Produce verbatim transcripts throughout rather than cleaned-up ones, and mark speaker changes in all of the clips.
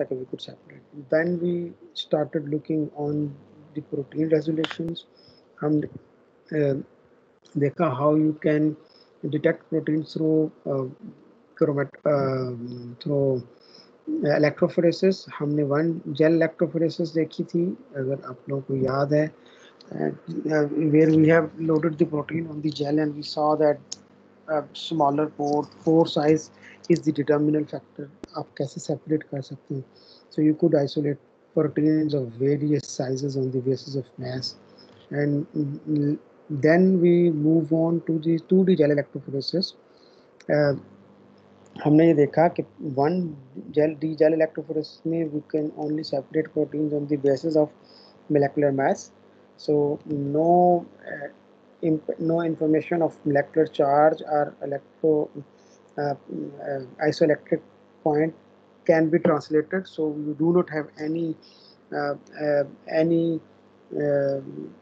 Speaker 1: था कि we could separate. Then we started looking on the protein resolutions. हम uh, देखा how you can detect proteins through uh, chromat uh, through electrophoresis. हमने one gel electrophoresis देखी थी, अगर आप लोगों को याद है, uh, where we have loaded the protein on the gel and we saw that uh, smaller pore pore size is the determinant factor. आप कैसे separate कर सकते हैं? So you could isolate proteins of various sizes on the basis of mass, and then we move on to the two D gel electrophoresis. Uh, हमने ये देखा कि one gel D gel electrophoresis में we can only separate proteins on the basis of molecular mass. So no uh, imp no information of molecular charge or electro uh, uh, isoelectric point can be translated. So you do not have any uh, uh, any uh,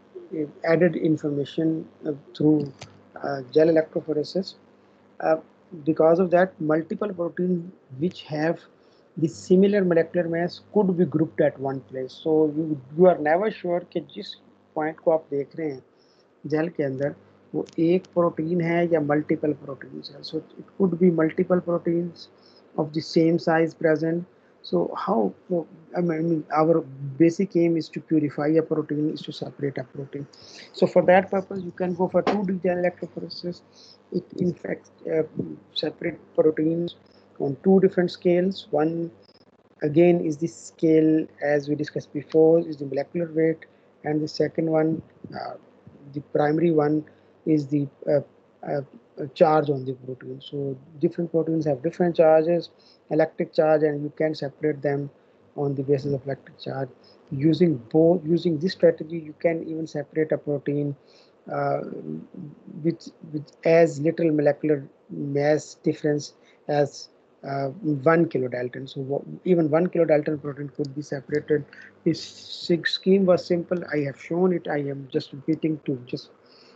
Speaker 1: added information uh, through uh, gel electrophoresis. Uh, because of that, multiple proteins which have the similar molecular mass could be grouped at one place. So you you are never sure कि जिस point को आप देख रहे हैं jail के अंदर वो एक प्रोटीन है या मल्टीपल प्रोटीन्स है. So it could be multiple proteins of the same size present. So how, I mean, our basic aim is to purify a protein, is to separate a protein. So for that purpose, you can go for two D gel electrophoresis. It in fact uh, separate proteins on two different scales. One again is the scale, as we discussed before, is the molecular weight, and the second one, uh, the primary one, is the uh, uh, charge on the protein. So different proteins have different charges, electric charge, and you can separate them on the basis of electric charge. Using both, using this strategy, you can even separate a protein uh, with with as little molecular mass difference as uh, one kilodalton. So even one kilodalton protein could be separated. This scheme was simple. I have shown it. I am just repeating to just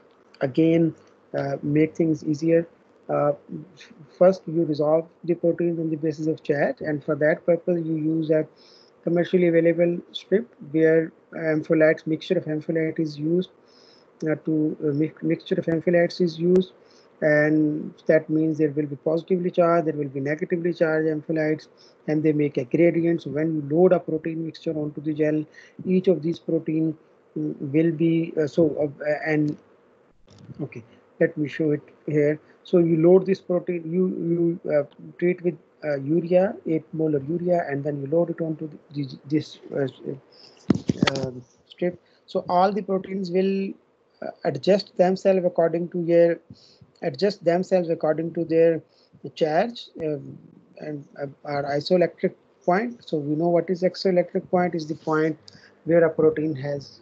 Speaker 1: again uh, make things easier. Uh, first, you resolve the proteins on the basis of charge, and for that purpose, you use a commercially available strip where ampholytes, mixture of ampholyte is used. Uh, to uh, mi mixture of ampholytes is used, and that means there will be positively charged, there will be negatively charged ampholytes, and they make a gradient. So when you load a protein mixture onto the gel, each of these protein um, will be uh, so uh, and okay, let me show it here. So you load this protein, you you uh, treat with uh, urea, eight molar urea, and then you load it onto the, this uh, uh, strip. So all the proteins will uh, adjust themselves according to their adjust themselves according to their charge um, and uh, our isoelectric point. So we know what is isoelectric point is the point where a protein has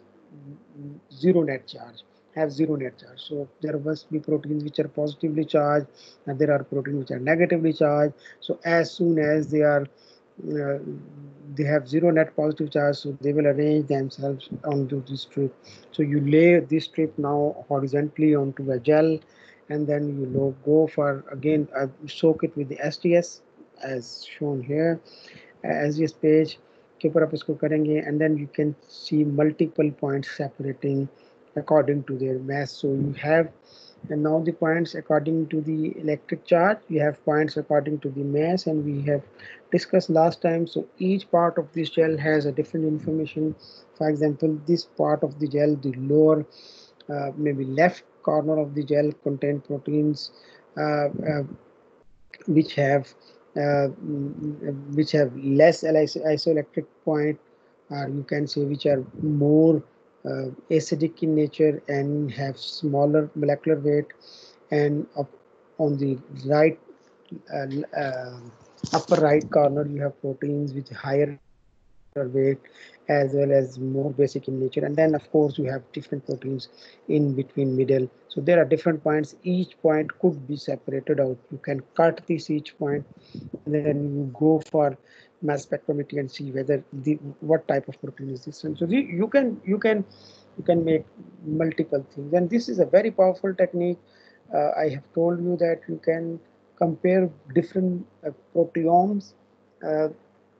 Speaker 1: zero net charge, have zero net charge. So there must be proteins which are positively charged, and there are proteins which are negatively charged. So as soon as they are uh, they have zero net positive charge, so they will arrange themselves onto this strip. So you lay this strip now horizontally onto a gel, and then you go for again uh, soak it with the S T S as shown here, S D S page के ऊपर आप इसको करेंगे, and then you can see multiple points separating according to their mass. So you have and now the points according to the electric charge, we have points according to the mass, and we have discussed last time. So each part of this gel has a different information. For example, this part of the gel, the lower uh, maybe left corner of the gel contain proteins uh, uh, which have uh, which have less isoelectric point, or you can say which are more uh, acidic in nature and have smaller molecular weight, and up on the right uh, uh, upper right corner you have proteins with higher weight as well as more basic in nature, and then of course you have different proteins in between middle. So there are different points, each point could be separated out. You can cut this each point, and then you go for mass spectrometry and see whether the what type of protein is this. And so the, you can you can you can make multiple things, and this is a very powerful technique. uh, I have told you that you can compare different uh, proteomes uh,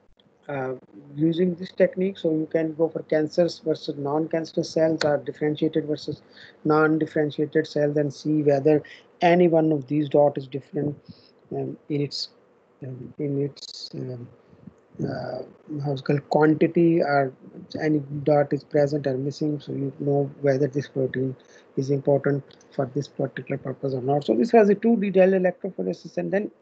Speaker 1: uh, using this technique. So you can go for cancers versus non-cancerous cells, or differentiated versus non-differentiated cells, and see whether any one of these dot is different um, in its um, in its um, uh, how's called quantity, or any dot is present or missing, so you know whether this protein is important for this particular purpose or not. So this was a two D detailed electrophoresis, and then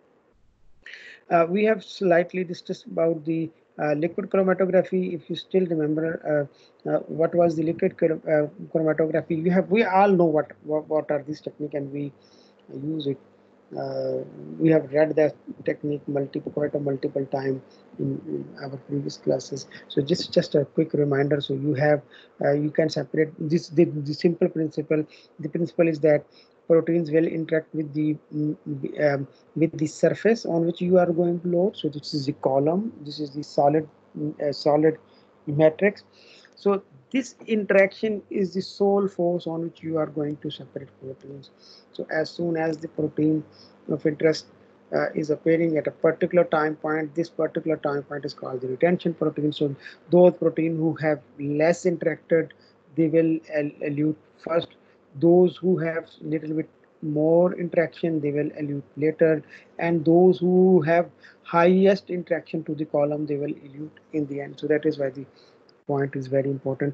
Speaker 1: uh, we have slightly discussed about the uh, liquid chromatography. If you still remember, uh, uh, what was the liquid uh, chromatography? We have we all know what what, what are these technique, and we use it. Uh, we have read that technique multiple quite a multiple time in, in our previous classes. So just just a quick reminder. So you have uh, you can separate this the, the simple principle. The principle is that proteins will interact with the um, with the surface on which you are going to load. So this is the column. This is the solid uh, solid matrix. So this interaction is the sole force on which you are going to separate proteins. So as soon as the protein of interest uh, is appearing at a particular time point, this particular time point is called the retention protein. So those protein who have less interacted, they will elute first. Those who have little bit more interaction, they will elute later, and those who have highest interaction to the column, they will elute in the end. So that is why the point is very important.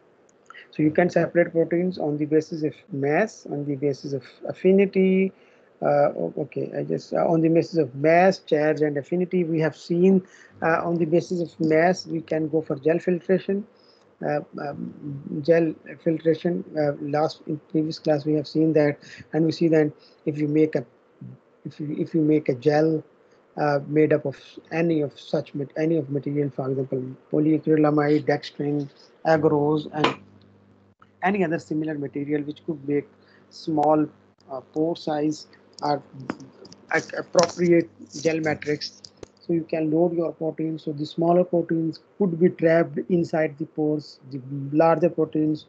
Speaker 1: So you can separate proteins on the basis of mass, on the basis of affinity. Uh, okay, I just uh, on the basis of mass, charge, and affinity. We have seen uh, on the basis of mass, we can go for gel filtration. Uh, um, gel filtration. Uh, last in previous class, we have seen that, and we see that if you make a if you if you make a gel uh, made up of any of such any of material, for example, polyacrylamide, dextrin, agarose, and any other similar material which could make small uh, pore size or appropriate gel matrix. So you can load your proteins. So the smaller proteins could be trapped inside the pores. The larger proteins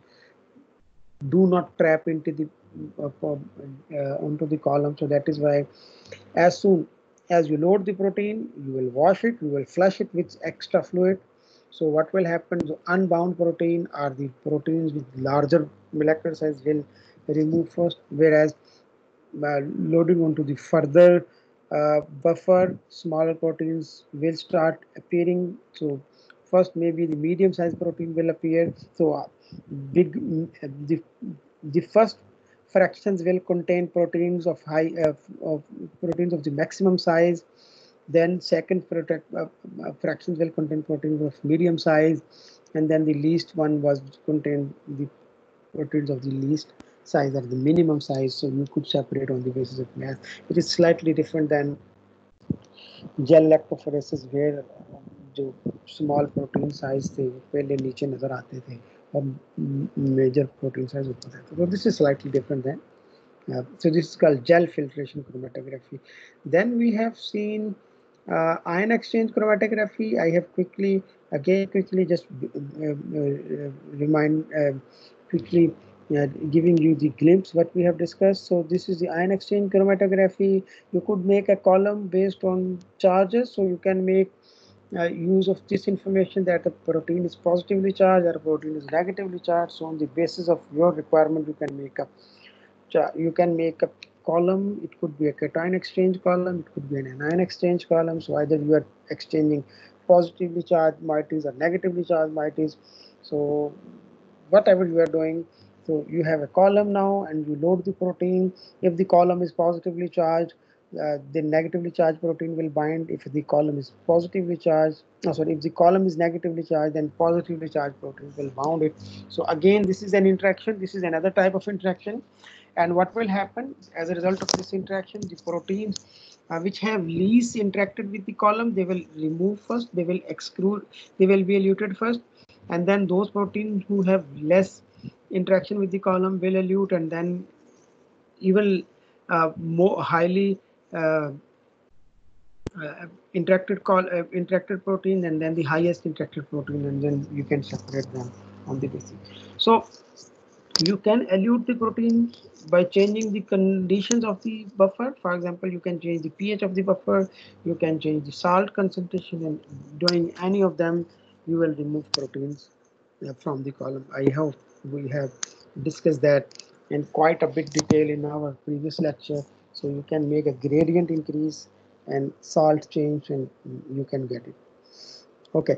Speaker 1: do not trap into the uh, uh, onto the column. So that is why as soon as you load the protein, you will wash it, you will flush it with extra fluid. So what will happen? The unbound protein or the proteins with larger molecular size will remove first, whereas uh, loading onto the further uh, buffer, smaller proteins will start appearing. So first maybe the medium sized protein will appear. So uh, big the, the first fractions will contain proteins of high uh, of proteins of the maximum size. Then second protect, uh, uh, fractions will contain proteins of medium size, and then the least one was contain the proteins of the least size or the minimum size. So you could separate on the basis of mass. It is slightly different than gel electrophoresis, where जो small protein size थे पहले नीचे नजर आते थे और major protein size ऊपर थे. So this is slightly different than uh, so this is called gel filtration chromatography. Then we have seen uh, ion exchange chromatography. I have quickly again quickly just uh, uh, remind uh, quickly uh, giving you the glimpse what we have discussed. So this is the ion exchange chromatography. You could make a column based on charges, so you can make uh, use of this information that a protein is positively charged or a protein is negatively charged. So on the basis of your requirement, you can make a you can make a column. It could be a cation exchange column, it could be an anion exchange column. So either you are exchanging positively charged moieties or negatively charged moieties. So whatever you are doing, so you have a column now and you load the protein. If the column is positively charged, uh, the negatively charged protein will bind. If the column is positively charged, oh, sorry, if the column is negatively charged, then positively charged protein will bound it. So again, this is an interaction. This is another type of interaction. And what will happen as a result of this interaction? The proteins uh, which have least interacted with the column, they will remove first, they will exclude, they will be eluted first, and then those proteins who have less interaction with the column will elute, and then even uh, more highly uh, uh, interacted call uh, interacted protein, and then the highest interacted protein, and then you can separate them on the basis. So You can elute the protein by changing the conditions of the buffer. For example, you can change the pH of the buffer, you can change the salt concentration, and doing any of them, you will remove proteins uh, from the column. I hope we have discussed that in quite a bit detail in our previous lecture. So you can make a gradient increase and salt change, and you can get it. Okay.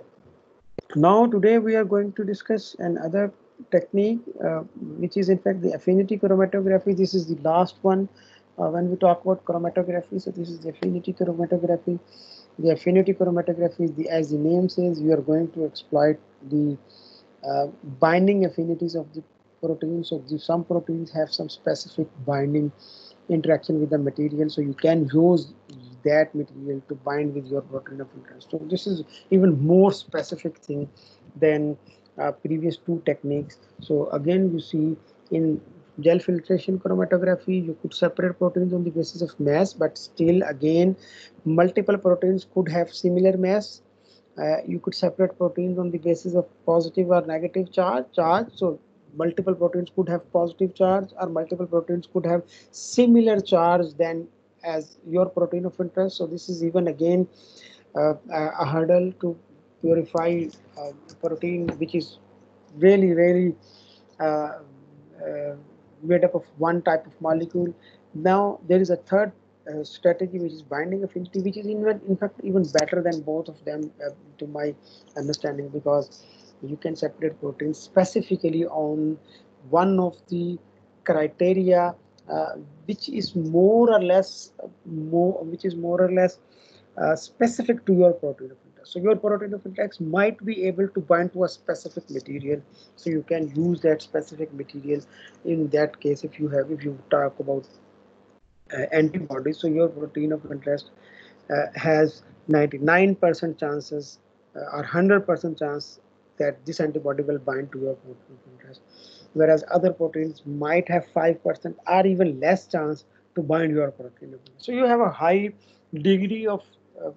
Speaker 1: Now today we are going to discuss another technique, uh, which is in fact the affinity chromatography. This is the last one uh, when we talk about chromatography. So this is the affinity chromatography. The affinity chromatography, the, as the name says, you are going to exploit the uh, binding affinities of the proteins. So the, some proteins have some specific binding interaction with the material, so you can use that material to bind with your protein of interest. So this is even more specific thing than uh, previous two techniques. So again, you see in gel filtration chromatography, you could separate proteins on the basis of mass, but still again multiple proteins could have similar mass. Uh, you could separate proteins on the basis of positive or negative charge charge so multiple proteins could have positive charge, or multiple proteins could have similar charge than as your protein of interest. So this is even again uh, a hurdle to purify uh, protein which is really really uh, uh, made up of one type of molecule. Now there is a third uh, strategy, which is binding affinity, which is in, in fact even better than both of them, uh, to my understanding, because you can separate proteins specifically on one of the criteria, uh, which is more or less uh, more which is more or less uh, specific to your protein of interest. So your protein of interest might be able to bind to a specific material, so you can use that specific material. In that case, if you have if you talk about uh, antibodies, so your protein of interest uh, has ninety-nine percent chances uh, or one hundred percent chance that this antibody will bind to your protein of interest, whereas other proteins might have five percent or even less chance to bind your protein of interest. So you have a high degree of uh,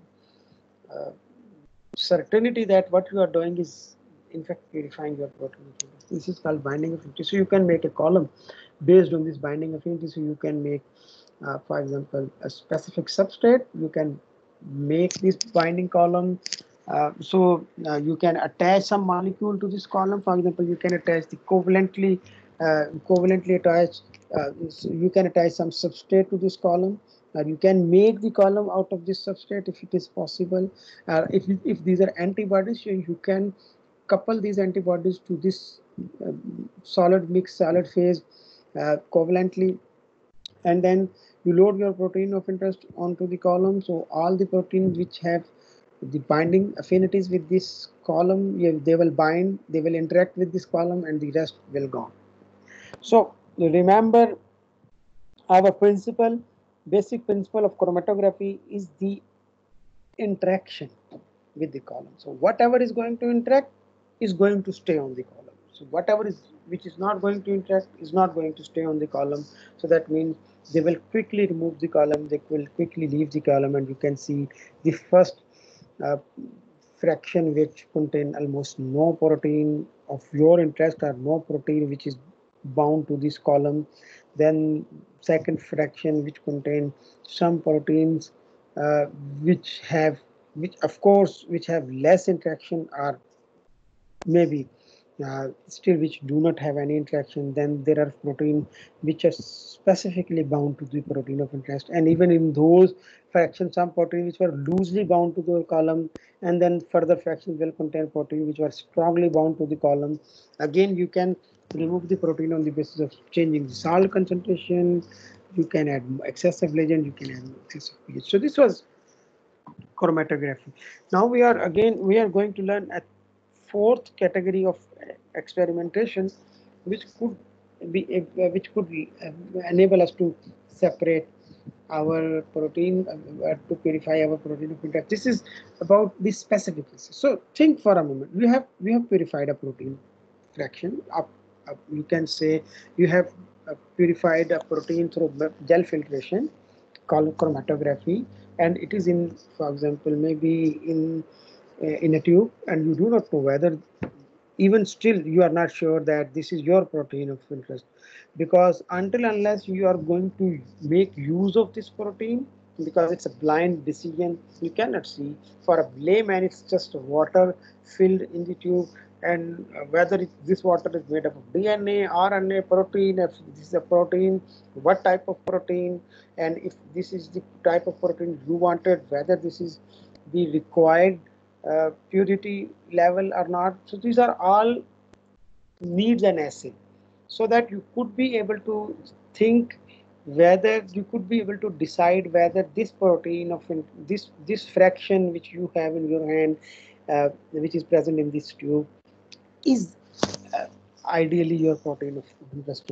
Speaker 1: uh, certainty that what you are doing is in fact purifying your protein. This is called binding affinity. So you can make a column based on this binding affinity. So you can make, uh, for example, a specific substrate. You can make this binding column. Uh, so uh, you can attach some molecule to this column. For example, you can attach the covalently uh, covalently attached. Uh, so you can attach some substrate to this column. Uh, you can make the column out of this substrate if it is possible. Uh, if, if these are antibodies, you, you can couple these antibodies to this uh, solid mix, solid phase uh, covalently, and then you load your protein of interest onto the column. So all the proteins which have the binding affinities with this column, yeah, they will bind, they will interact with this column, and the rest will go. So remember, our principle, basic principle of chromatography is the interaction with the column. So whatever is going to interact is going to stay on the column. So whatever is which is not going to interact is not going to stay on the column. So that means they will quickly remove the column, they will quickly leave the column, and you can see the first uh, fraction which contain almost no protein of your interest, or no protein which is bound to this column. Then second fraction which contain some proteins uh, which have which of course which have less interaction, or maybe uh, still which do not have any interaction. Then there are protein which are specifically bound to the protein of interest, and even in those fractions some protein which were loosely bound to the column, and then further fractions will contain protein which were strongly bound to the column. Again, you can remove the protein on the basis of changing the salt concentration. You can add excessive legend, you can add excessive pH. So this was chromatography. Now we are again we are going to learn a fourth category of experimentation, which could be uh, which could be, uh, enable us to separate our protein, uh, to purify our protein of interest. This is about the specifications. So think for a moment. We have we have purified a protein fraction. Up, up you can say you have uh, purified a protein through gel filtration, called chromatography, and it is in, for example, maybe in uh, in a tube, and you do not know whether even still you are not sure that this is your protein of interest, because until unless you are going to make use of this protein, because it's a blind decision, you cannot see. For a layman, it's just water filled in the tube, and whether it, this water is made up of D N A, R N A, protein, if this is a protein, what type of protein, and if this is the type of protein you wanted, whether this is the required uh, purity level or not. So these are all needs an assay, so that you could be able to think whether you could be able to decide whether this protein of this this fraction which you have in your hand, uh, which is present in this tube, is uh, ideally your protein of interest.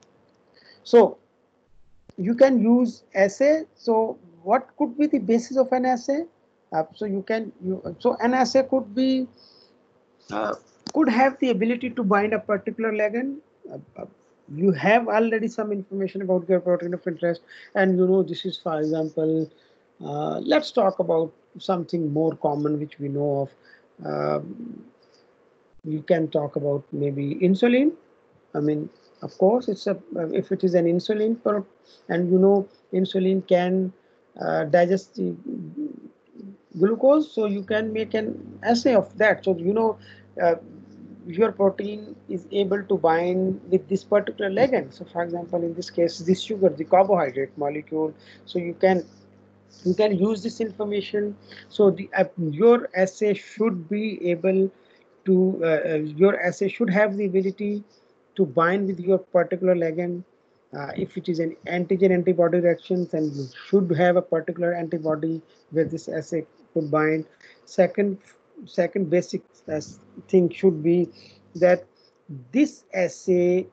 Speaker 1: So you can use assay. So what could be the basis of an assay? Uh, so you can you so an assay could be uh, could have the ability to bind a particular ligand. Uh, uh, you have already some information about your protein of interest, and you know this is, for example, uh, let's talk about something more common which we know of. Um, you can talk about maybe insulin. I mean, of course, it's a if it is an insulin, and you know insulin can uh, digest the glucose, so you can make an assay of that. So you know uh, your protein is able to bind with this particular ligand. So for example, in this case, this sugar, the carbohydrate molecule. So you can you can use this information. So the uh, your assay should be able to uh, uh, your assay should have the ability to bind with your particular ligand. Uh, if it is an antigen antibody reaction, then you should have a particular antibody where this assay could bind. Second, second basic uh, thing should be that this assay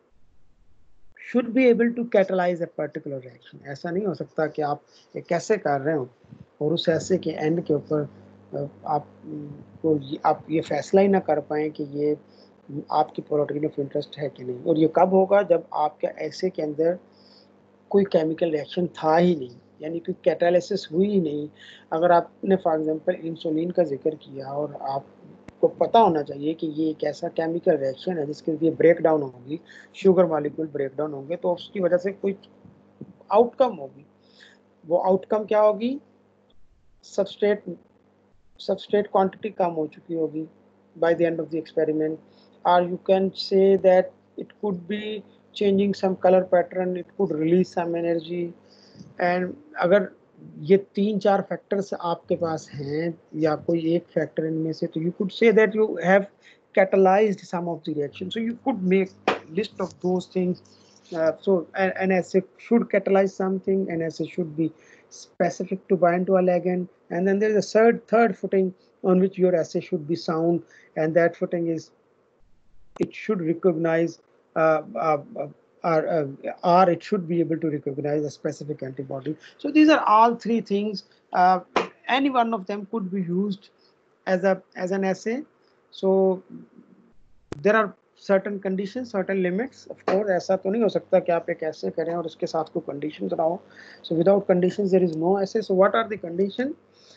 Speaker 1: should be able to catalyze a particular reaction. ऐसा नहीं हो सकता कि आप एक ऐसे कर रहे हो और उस ऐसे के एंड के ऊपर आप को आप ये फैसला ही ना कर पाए कि ये आपकी प्रोटीन ऑफ इंटरेस्ट है कि नहीं। और ये कब होगा? जब आपके ऐसे के अंदर कोई केमिकल रिएक्शन था ही नहीं, यानी कि कैटालिसिस हुई ही नहीं। अगर आपने फॉर एग्जांपल इंसुलिन का जिक्र किया और आपको पता होना चाहिए कि ये एक ऐसा केमिकल रिएक्शन है जिसके लिए ब्रेक डाउन होगी, शुगर मॉलिक्यूल ब्रेक डाउन होंगे, तो उसकी वजह से कोई आउटकम होगी। वो आउटकम क्या होगी? सबस्ट्रेट सबस्ट्रेट क्वांटिटी कम हो चुकी होगी by the end of the experiment, or you can say that it could be changing some color pattern, it could release some energy. and अगर ये तीन चार फैक्टर्स आपके पास हैं या कोई एक फैक्टर इनमें से, तो you could say that you have catalyzed some of the reaction. So you could make list of those things. Uh, so an, an assay should catalyze something, an assay should be specific to bind to a ligand, and then there is a third third footing on which your assay should be sound, and that footing is it should recognize uh, uh, uh, or, uh, or it should be able to recognize a specific antibody. So these are all three things. Uh, any one of them could be used as a as an assay. So there are certain conditions, certain limits. Of course, ऐसा तो नहीं हो सकता कि आप एक ऐसे करें और उसके साथ कोई conditions ना हो. So without conditions, there is no assay. So what are the conditions?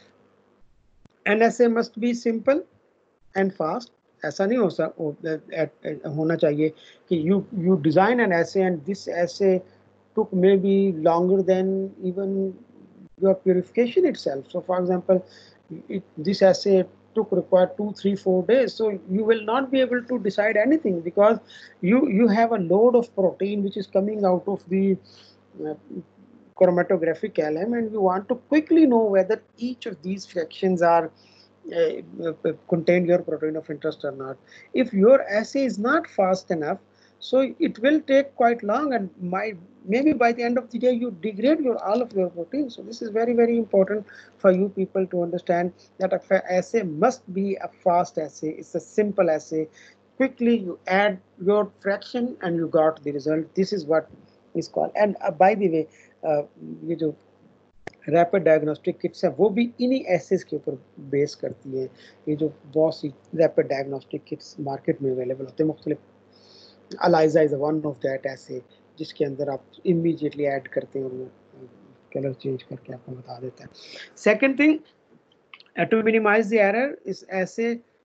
Speaker 1: An assay must be simple and fast. ऐसा नहीं हो सकता होना चाहिए कि you you design an assay and this assay took maybe longer than even your purification itself. So for example, it, this assay took require two, three, four days. So you will not be able to decide anything because you you have a load of protein which is coming out of the uh, chromatographic column, and you want to quickly know whether each of these fractions are uh, uh, contain your protein of interest or not. If your assay is not fast enough, so it will take quite long, and my maybe by the end of the day you degrade your all of your protein. So this is very very important for you people to understand that a assay must be a fast assay. It's a simple assay. Quickly you add your fraction and you got the result. This is what is called. And uh, by the way, uh, ये जो rapid diagnostic kits है वो भी इन्हीं assess के ऊपर base करती है। ये जो बहुत सी रैपिड डायग्नोस्टिक किट्स मार्केट में अवेलेबल होते हैं मुख्तलिफ। ELISA is one of that ऐसे जिसके अंदर आप इमीडिएटली ऐड करते हैं और वो कलर चेंज करके आपको बता देता है। Second thing, to minimize the error, इस ऐसे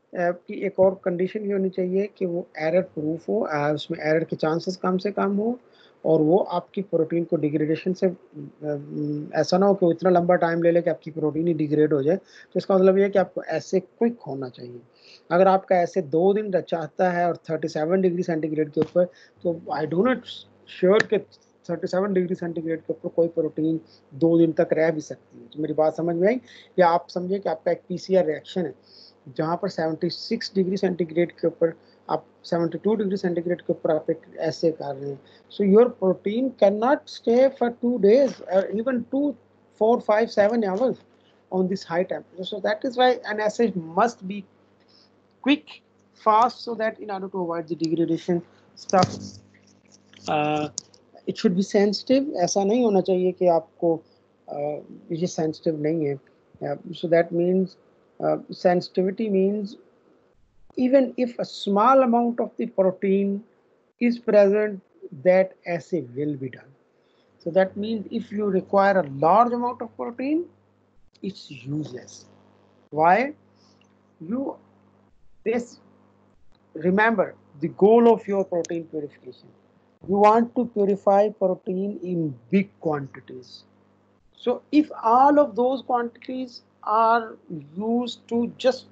Speaker 1: कि एक और कंडीशन ये होनी चाहिए कि वो एरर प्रूफ हो, उसमें एरर के चांसेस कम से कम हो, और वो आपकी प्रोटीन को डिग्रेडेशन से ऐसा ना हो कि वो इतना लंबा टाइम ले ले कि आपकी प्रोटीन ही डिग्रेड हो जाए। तो इसका मतलब ये है कि आपको ऐसे क्विक होना चाहिए। अगर आपका ऐसे दो दिन चाहता है और सैंतीस डिग्री सेंटीग्रेड के ऊपर, तो आई डू नॉट श्योर कि सैंतीस डिग्री सेंटीग्रेड के ऊपर कोई प्रोटीन दो दिन तक रह भी सकती है। तो मेरी बात समझ में आई? या आप समझिए कि आपका एक पीसीआर रिएक्शन है जहाँ पर छिहत्तर डिग्री सेंटीग्रेड के ऊपर आप बहत्तर डिग्री सेंटीग्रेड के ऊपर आप एक ऐसे कर रहे हैं, so your protein can not stay for two days even two four five seven hours on this high temperature. So that is why an assay must be quick, fast, so that in order to avoid the degradation stuff, uh, it should be sensitive. ऐसा नहीं होना चाहिए कि आपको uh, ये sensitive नहीं है. uh, so that means uh, sensitivity means even if a small amount of the protein is present, that assay will be done. So that means if you require a large amount of protein, it's useless. Why? You this remember the goal of your protein purification. You want to purify protein in big quantities. So if all of those quantities are used to just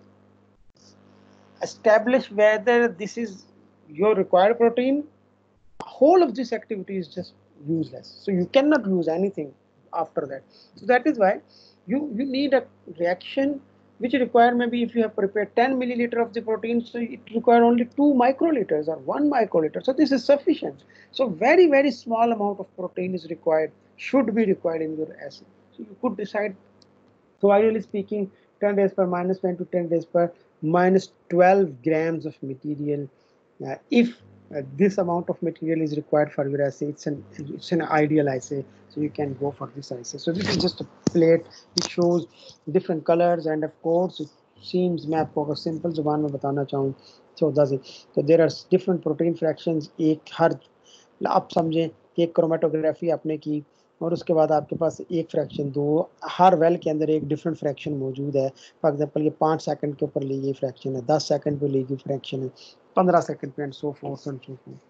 Speaker 1: establish whether this is your required protein, whole of this activity is just useless. So you cannot use anything after that. So that is why you, you need a reaction which require, maybe if you have prepared ten milliliter of the protein, so it require only two microliters or one microliter. So this is sufficient. So very, very small amount of protein is required, should be required in your assay. So you could decide. So ideally speaking, ten days per minus ten to ten days per minus twelve grams of material. Uh, if uh, this amount of material is required for your assay, it's an it's an ideal assay. So you can go for this assay. So this is just a plate. It shows different colors, and of course it seems मैं आपको अगर simple जुबान में बताना चाहूँ चौदह से, तो there are different protein fractions. एक हर आप समझें कि एक क्रोमेटोग्राफी आपने की और उसके बाद आपके पास एक फ्रैक्शन, दो हर वेल के अंदर एक डिफरेंट फ्रैक्शन मौजूद है. फॉर एग्जांपल ये पाँच सेकंड के ऊपर ली गई फ्रैक्शन है, दस सेकंड पे ली गई फ्रैक्शन है, पंद्रह सेकंड पे, and so forth and so forth.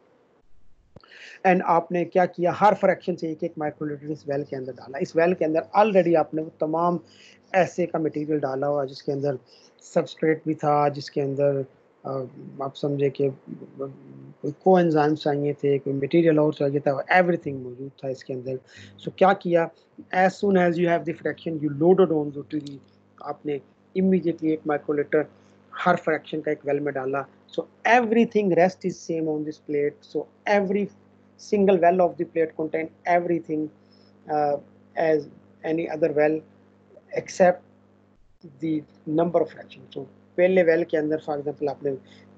Speaker 1: And आपने क्या किया, हर फ्रैक्शन से एक एक माइक्रोलीटर इस वेल के अंदर डाला. इस वेल के अंदर ऑलरेडी आपने वो तमाम ऐसे का मटेरियल डाला हुआ जिसके अंदर सबस्ट्रेट भी था, जिसके अंदर आप समझे कि कोई को एंजाइम चाहिए थे, कोई मटेरियल और चाहिए था, एवरीथिंग मौजूद था इसके अंदर. सो क्या किया, as soon as you have the fraction you loaded on the T, आपने इमीडिएटली एक माइक्रोलीटर हर फ्रैक्शन का एक वेल में डाला. So everything rest is same on this plate. So every single well of the plate contain everything uh, as any other well except the number of fractions. So पहले well के अंदर for example आपने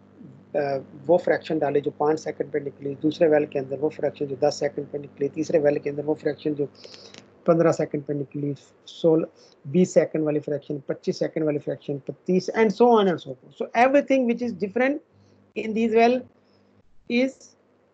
Speaker 1: uh, वो fraction डाले जो पाँच second पे निकली, दूसरे वेल के अंदर वो फ्रैक्शन जो दस सेकंड पे निकली, तीसरे वेल के अंदर वो फ्रैक्शन जो पंद्रह सेकंड पे निकली, सोलह बीस सेकंड वाली फ्रैक्शन, पच्चीस सेकंड वाली फ्रैक्शन, तीस, and so on and so forth. So everything which is different in this well is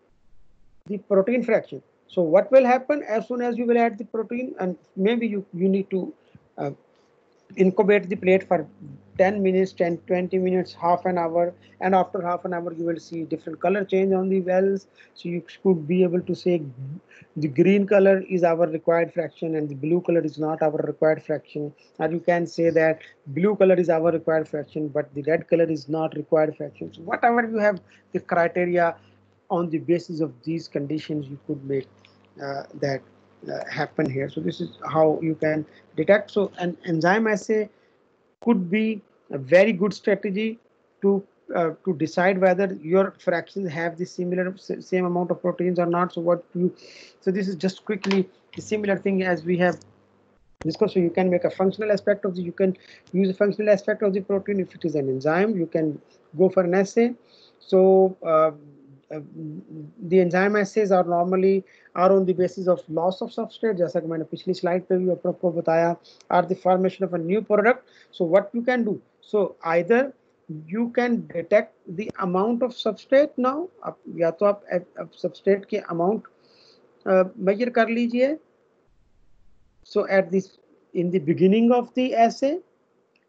Speaker 1: the protein fraction. So what will happen as soon as you will add the protein, and maybe you you need to uh, incubate the plate for ten minutes, ten twenty minutes, half an hour, and after half an hour you will see different color change on the wells. So you could be able to say the green color is our required fraction and the blue color is not our required fraction, or you can say that blue color is our required fraction but the red color is not required fraction. So whatever you have the criteria, on the basis of these conditions you could make uh, that uh, happen here. So this is how you can detect. So an enzyme assay could be a very good strategy to uh, to decide whether your fractions have the similar same amount of proteins or not. So what you so this is just quickly the similar thing as we have discussed. So you can make a functional aspect of the you can use a functional aspect of the protein. If it is an enzyme, you can go for an assay. So uh, Uh, the enzyme assays are normally are on the basis of loss of substrate, जैसा कि मैंने पिछली slide पे भी आपको बताया, are the formation of a new product. So what you can do, so either you can detect the amount of substrate now, आप या तो आप substrate के amount measure कर लीजिए. So at this in the beginning of the assay,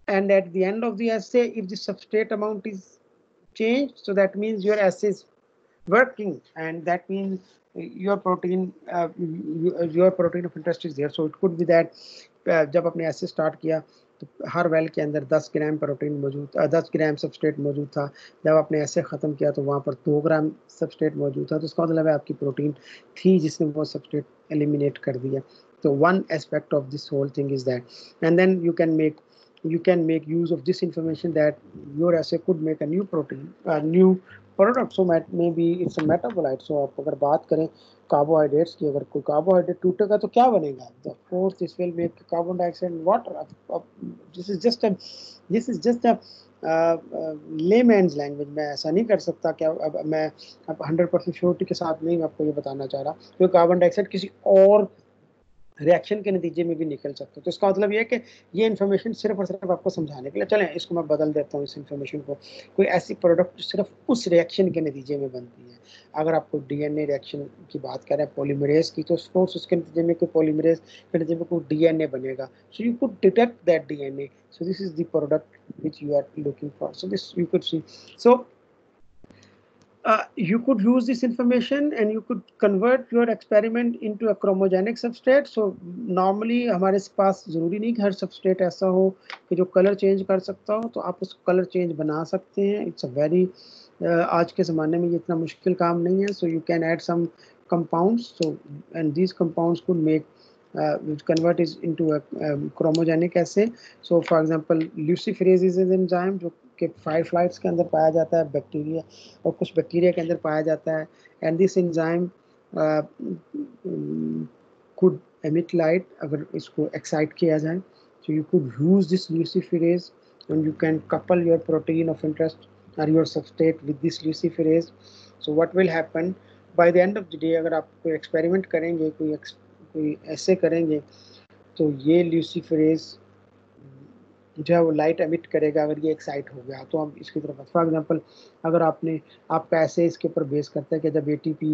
Speaker 1: and at the end of the assay, if the substrate amount is changed, so that means your assay is working, and that means your protein uh, your protein of interest is there. So it could be that uh, जब आपने ऐसे start किया तो हर well के अंदर दस gram protein मौजूद दस ग्राम सबस्ट्रेट मौजूद था, जब आपने ऐसे ख़त्म किया तो वहाँ पर दो ग्राम सबस्ट्रेट मौजूद था, तो इसका मतलब है आपकी प्रोटीन थी जिसने वो सबस्ट्रेट एलिमिनेट कर दिया. So one aspect of this whole thing is that, and then you can make you can make use of this information that your assay could make a new protein, a new product. So maybe it's a metabolite. So आप अगर बात करें carbohydrates की, अगर कोई carbohydrate टूटेगा तो क्या बनेगा? Of course this will make carbon dioxide and water. This is just a this is just a layman's uh, language. uh, मैं ऐसा नहीं कर सकता क्या अब मैं अब हंड्रेड परसेंट श्योरिटी के साथ नहीं आपको ये बताना चाह रहा, क्योंकि कार्बन डाइऑक्साइड किसी और रिएक्शन के नतीजे में भी निकल सकते. तो इसका मतलब ये है कि ये इन्फॉर्मेशन सिर्फ और सिर्फ आपको समझाने के लिए. चलें इसको मैं बदल देता हूँ इस इन्फॉर्मेशन को. कोई ऐसी प्रोडक्ट सिर्फ उस रिएक्शन के नतीजे में बनती है. अगर आपको डीएनए रिएक्शन की बात करें पॉलीमरेज की, तो ऑफकोर्स उसके नतीजे में कोई पॉलीमरेज के नतीजे में कोई डीएनए बनेगा. So you could detect that DNA. So this is the product which you are looking for. So this you could see. So Uh, you could use this information and you could convert your experiment into a chromogenic substrate. So normally हमारे पास ज़रूरी नहीं कि हर substrate ऐसा हो कि जो color change कर सकता हो, तो आप उस color change बना सकते हैं. It's a very uh, आज के ज़माने में ये इतना मुश्किल काम नहीं है. So you can add some compounds. So and these compounds could make uh, convert is into a um, chromogenic assay. So for example, luciferase is an enzyme जो कि फायरफ्लाइट्स के अंदर पाया जाता है, बैक्टीरिया और कुछ बैक्टीरिया के अंदर पाया जाता है. And this enzyme could emit light अगर इसको एक्साइट किया जाए. So you could use this luciferase and you can couple your protein of interest और your substrate with this luciferase. So what will happen by the end of the day, अगर आप कोई experiment करेंगे, कोई कोई ऐसे करेंगे, तो ये ल्यूसिफरेज जो है वो लाइट एमिट करेगा. अगर ये एक्साइट हो गया तो हम इसकी तरफ, फॉर एग्जांपल अगर आपने आपका ऐसे इसके ऊपर बेस करता है कि जब एटीपी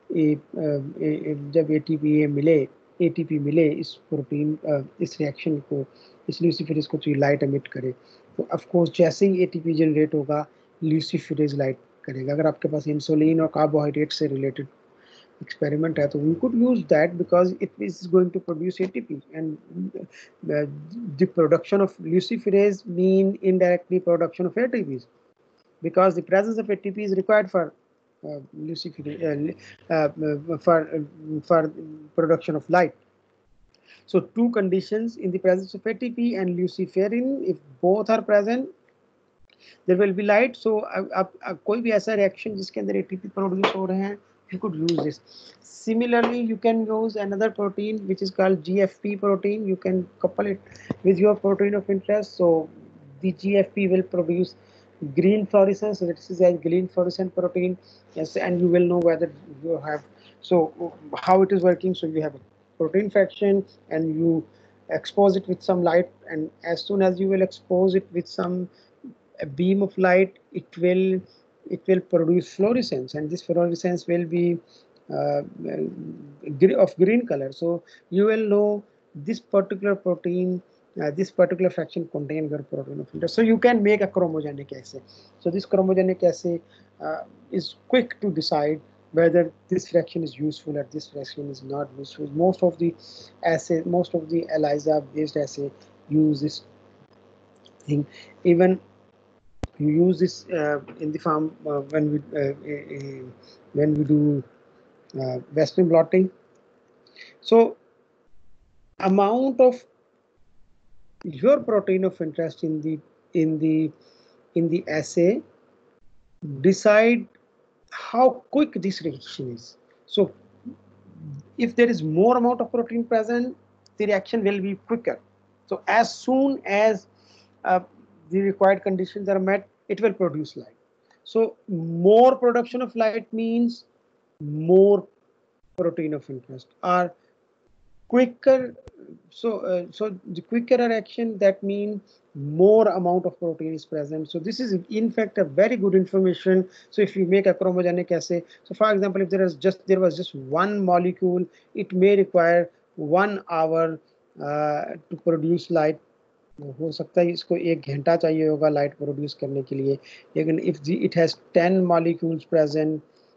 Speaker 1: जब एटीपी ए मिले एटीपी मिले इस प्रोटीन इस रिएक्शन को, इस ल्यूसिफरेज को, तो ये लाइट एमिट करे. तो ऑफ कोर्स जैसे ही एटीपी जनरेट होगा ल्यूसिफरेज लाइट करेगा. अगर आपके पास इंसुलिन और कार्बोहाइड्रेट से related experiment hai, so we could use that because it is going to produce A T P, and the, the production of luciferase mean indirectly production of A T Ps, because the presence of A T P is required for uh, luciferase uh, uh, for uh, for production of light. So two conditions in the presence of A T P and luciferin, if both are present, there will be light. So अब कोई भी ऐसा reaction जिसके अंदर A T P produce हो रहे हैं, you could use this. Similarly, you can use another protein which is called G F P protein. You can couple it with your protein of interest. So the G F P will produce green fluorescence. So this is a green fluorescent protein. Yes, and you will know whether you have. So how it is working? So you have a protein fraction and you expose it with some light, and as soon as you will expose it with some a beam of light, it will it will produce fluorescence, and this fluorescence will be uh, of green color. So you will know this particular protein, uh, this particular fraction contain your protein of interest. So you can make a chromogenic assay. So this chromogenic assay uh, is quick to decide whether this fraction is useful or this fraction is not useful. Most of the assay, most of the ELISA based assay use this thing. Even you use this uh, in the farm uh, when we uh, uh, when we do uh, Western blotting. So amount of your protein of interest in the in the in the assay decide how quick this reaction is. So if there is more amount of protein present, the reaction will be quicker. So as soon as uh, the required conditions are met, it will produce light. So more production of light means more protein of interest, or quicker. So uh, so the quicker a reaction, that means more amount of protein is present. So this is in fact a very good information. So if you make a chromogenic assay, so for example, if there is just there was just one molecule, it may require one hour uh, to produce light. हो सकता है इसको एक घंटा चाहिए होगा light produce करने के लिए, लेकिन if it has ten molecules present,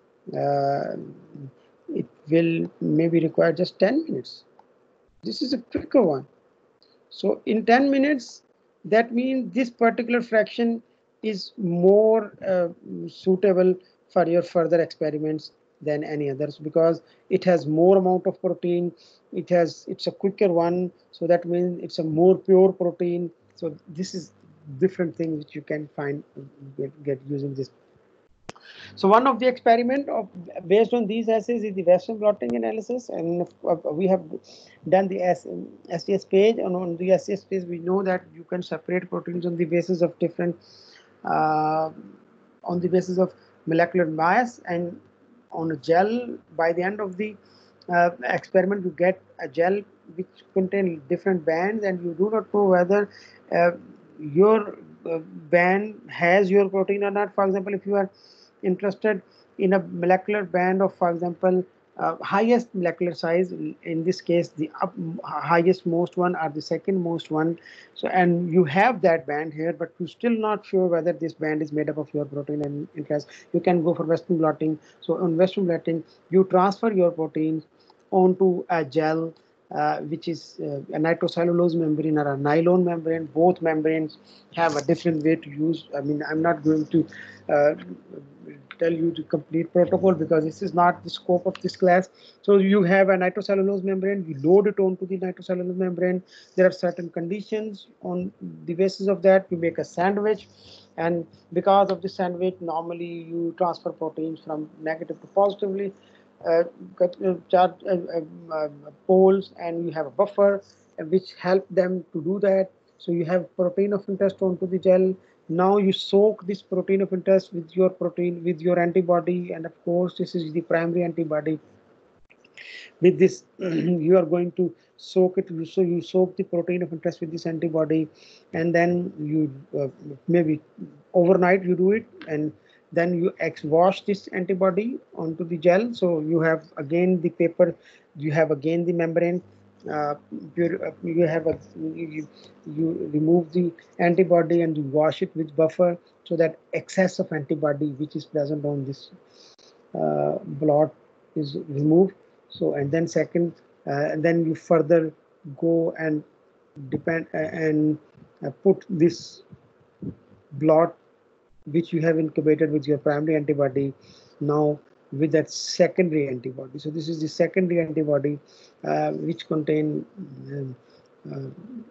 Speaker 1: it will maybe require just ten minutes. This is a quicker one. So in ten minutes, that means this particular fraction is more uh, suitable for your further experiments than any others, because it has more amount of protein. It has, it's a quicker one, so that means it's a more pure protein. So this is different thing which you can find get, get using this. So one of the experiment of based on these assays is the Western blotting analysis, and uh, we have done the S T S page, and on the S T S page we know that you can separate proteins on the basis of different uh, on the basis of molecular mass, and on a gel. By the end of the uh, experiment, you get a gel which contain different bands, and you do not know whether uh, your uh, band has your protein or not. For example, if you are interested in a molecular band of, for example, uh, highest molecular size, in this case the up, highest most one or the second most one, so and you have that band here, but you're still not sure whether this band is made up of your protein and interest, you can go for Western blotting. So on Western blotting, you transfer your proteins onto a gel, uh, which is uh, a nitrocellulose membrane or a nylon membrane. Both membranes have a different way to use. I mean, I'm not going to uh, tell you the complete protocol because this is not the scope of this class. So you have a nitrocellulose membrane, you load it onto the nitrocellulose membrane. There are certain conditions. On the basis of that, you make a sandwich, and because of the sandwich, normally you transfer proteins from negative to positively uh, charge uh, uh, poles, and you have a buffer uh, which help them to do that. So you have protein of interest onto the gel. Now you soak this protein of interest with your protein, with your antibody, and of course this is the primary antibody. With this you are going to soak it, so you soak the protein of interest with this antibody, and then you uh, maybe overnight you do it, and then you ex wash this antibody onto the gel. So you have again the paper, you have again the membrane, uh, pure, uh, you have a you, you remove the antibody and you wash it with buffer, so that excess of antibody which is present on this uh, blot is removed. So and then second, uh, and then you further go and depend uh, and uh, put this blot which you have incubated with your primary antibody now with that secondary antibody. So this is the secondary antibody uh, which contain um, uh,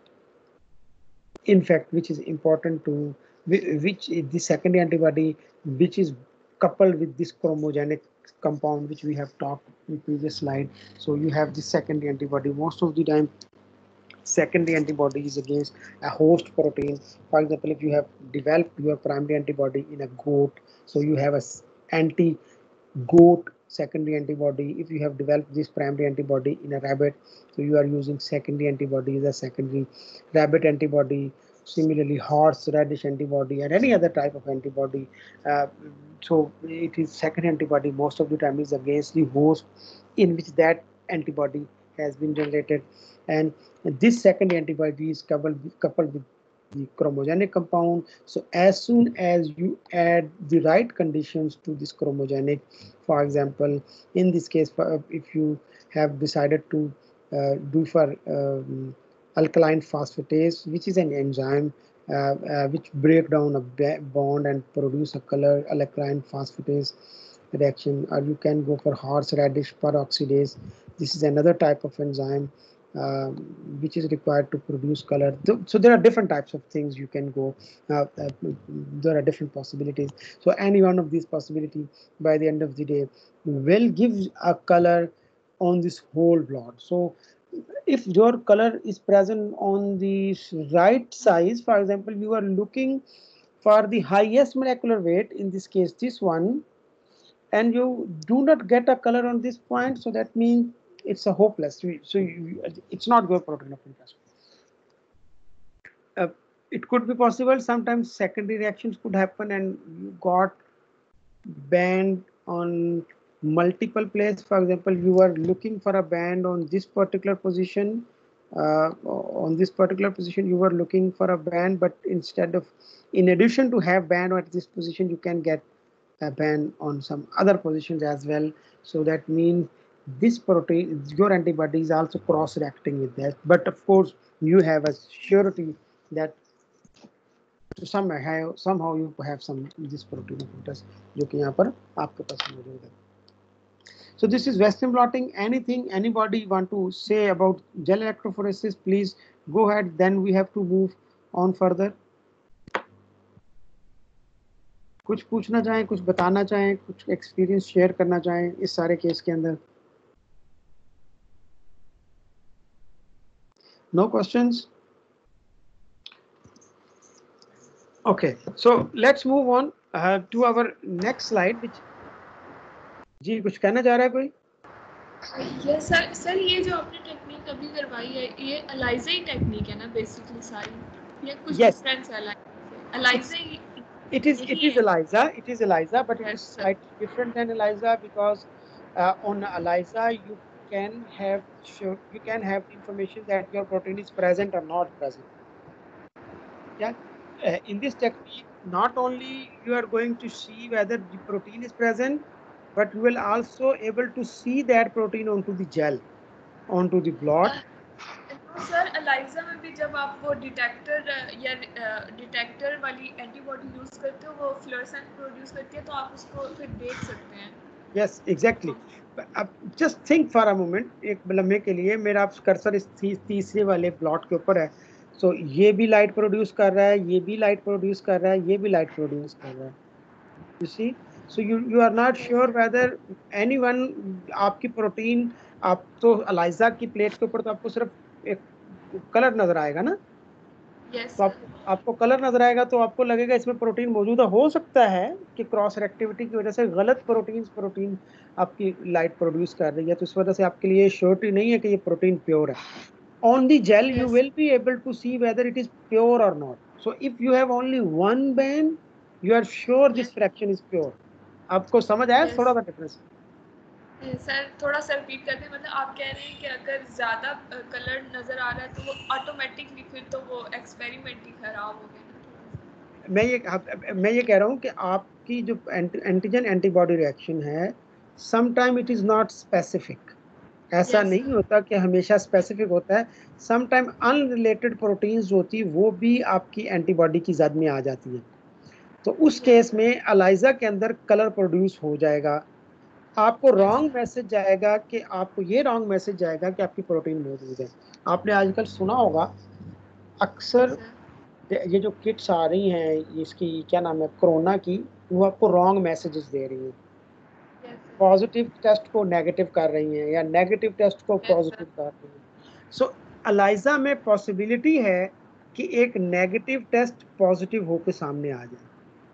Speaker 1: in fact which is important to which is the secondary antibody which is coupled with this chromogenic compound which we have talked in previous slide. So you have the secondary antibody. Most of the time secondary antibody is against a host protein. For example, if you have developed your primary antibody in a goat, so you have a anti goat secondary antibody. If you have developed this primary antibody in a rabbit, so you are using secondary antibody as a secondary rabbit antibody. Similarly, horseradish antibody and any other type of antibody. Uh, so it is secondary antibody most of the time is against the host in which that antibody has been generated, and this secondary antibody is coupled, coupled with the chromogenic compound. So as soon as you add the right conditions to this chromogenic, for example, in this case, if you have decided to uh, do for um, alkaline phosphatase, which is an enzyme uh, uh, which break down a bond and produce a color, alkaline phosphatase reaction, or you can go for horseradish peroxidase. This is another type of enzyme uh, which is required to produce color. So there are different types of things you can go. Uh, uh, there are different possibilities. So any one of these possibilities by the end of the day will give a color on this whole blot. So if your color is present on the right size, for example, you are looking for the highest molecular weight, in this case this one, and you do not get a color on this point, so that means it's a hopeless. So you, it's not your protein of interest. Uh, it could be possible sometimes secondary reactions could happen and you got band on multiple places. For example, you are looking for a band on this particular position uh, on this particular position you were looking for a band, but instead of, in addition to have band at this position, you can get a band on some other positions as well. So that means this protein, your antibody is also cross reacting with that. But of course you have a surety that somehow somehow you have some this protein inhibitors जो कि यहाँ पर आपके पास मौजूद है. So this is Western blotting. Anything anybody want to say about gel electrophoresis, please go ahead. Then we have to move on further. कुछ पूछना चाहें, कुछ बताना चाहें, कुछ एक्सपीरियंस शेयर करना चाहें इस सारे केस के अंदर? No questions? Okay, so let's move on uh, to our next slide. Which जी कुछ कहना चाह रहा है कोई?
Speaker 2: Yes sir. सर ये जो आपने टेक्निक अभी करवाई है, ये एलाइजा ही टेक्निक है ना बेसिकली सारी, या कुछ डिफरेंस है एलाइजा ही?
Speaker 1: It is it is ELISA, it is ELISA, but it is slightly different than ELISA because uh, on ELISA you can have sure you can have information that your protein is present or not present. Yeah, uh, in this technique, not only you are going to see whether the protein is present, but you will also able to see that protein onto the gel, onto the blot.
Speaker 2: Sir ELISA में भी जब आप वो detector या detector वाली antibody use करते हो, वो फ्लोरेसेंस प्रोड्यूस करती है, तो आप उसको फिर देख सकते हैं.
Speaker 1: Yes, exactly. अब just think for a moment, एक लम्हे के लिए मेरा कर्सर इस तीसरे वाले प्लॉट के ऊपर है. So ये भी लाइट प्रोड्यूस कर रहा है, ये भी लाइट प्रोड्यूस कर रहा है, ये भी लाइट प्रोड्यूस कर रहा है. You see, so you you are not sure whether anyone, आपकी प्रोटीन, आप तो एलाइजा की प्लेट के ऊपर तो आपको सिर्फ एक कलर नजर आएगा ना.
Speaker 2: yes,
Speaker 1: तो आपको आपको कलर नजर आएगा तो आपको लगेगा इसमें प्रोटीन मौजूद है. हो सकता है कि क्रॉस रिएक्टिविटी की वजह से गलत प्रोटीन प्रोटीन आपकी लाइट प्रोड्यूस कर रही है, तो इस वजह से आपके लिए श्योरिटी नहीं है कि ये प्रोटीन प्योर है. On the gel yes. you will be able to see whether it is pure or not. So if you have only one band, you are sure this fraction is pure. आपको समझ आया yes. थोड़ा सा difference?
Speaker 2: Sir थोड़ा सा repeat करते हैं. मतलब आप कह रहे हैं कि अगर ज्यादा कलर नजर आ रहा है तो वो ऑटोमेटिकली फिर तो वो एक्सपेरिमेंट ही खराब हो गया.
Speaker 1: मैं ये मैं ये कह रहा हूँ कि आपकी जो एंटीजन एंटीबॉडी रिएक्शन है, some time it is not specific. ऐसा yes, नहीं होता कि हमेशा स्पेसिफिक होता है. सम टाइम अनरिलेटेड प्रोटीन्स होती वो भी आपकी एंटीबॉडी की जद में आ जाती है. तो उस yes, केस में एलाइजा के अंदर कलर प्रोड्यूस हो जाएगा. आपको रॉन्ग yes, मैसेज जाएगा कि आपको ये रॉन्ग मैसेज जाएगा कि आपकी प्रोटीन मौजूद है. आपने आजकल सुना होगा अक्सर ये जो किट्स आ रही हैं, इसकी क्या नाम है, कोरोना की, वो आपको रॉन्ग मैसेजेस दे रही हैं. पॉजिटिव टेस्ट को नेगेटिव कर रही हैं या नेगेटिव टेस्ट को पॉजिटिव कर रही हैं. सो एलाइजा में पॉसिबिलिटी है कि एक नेगेटिव टेस्ट पॉजिटिव होकर सामने आ जाए.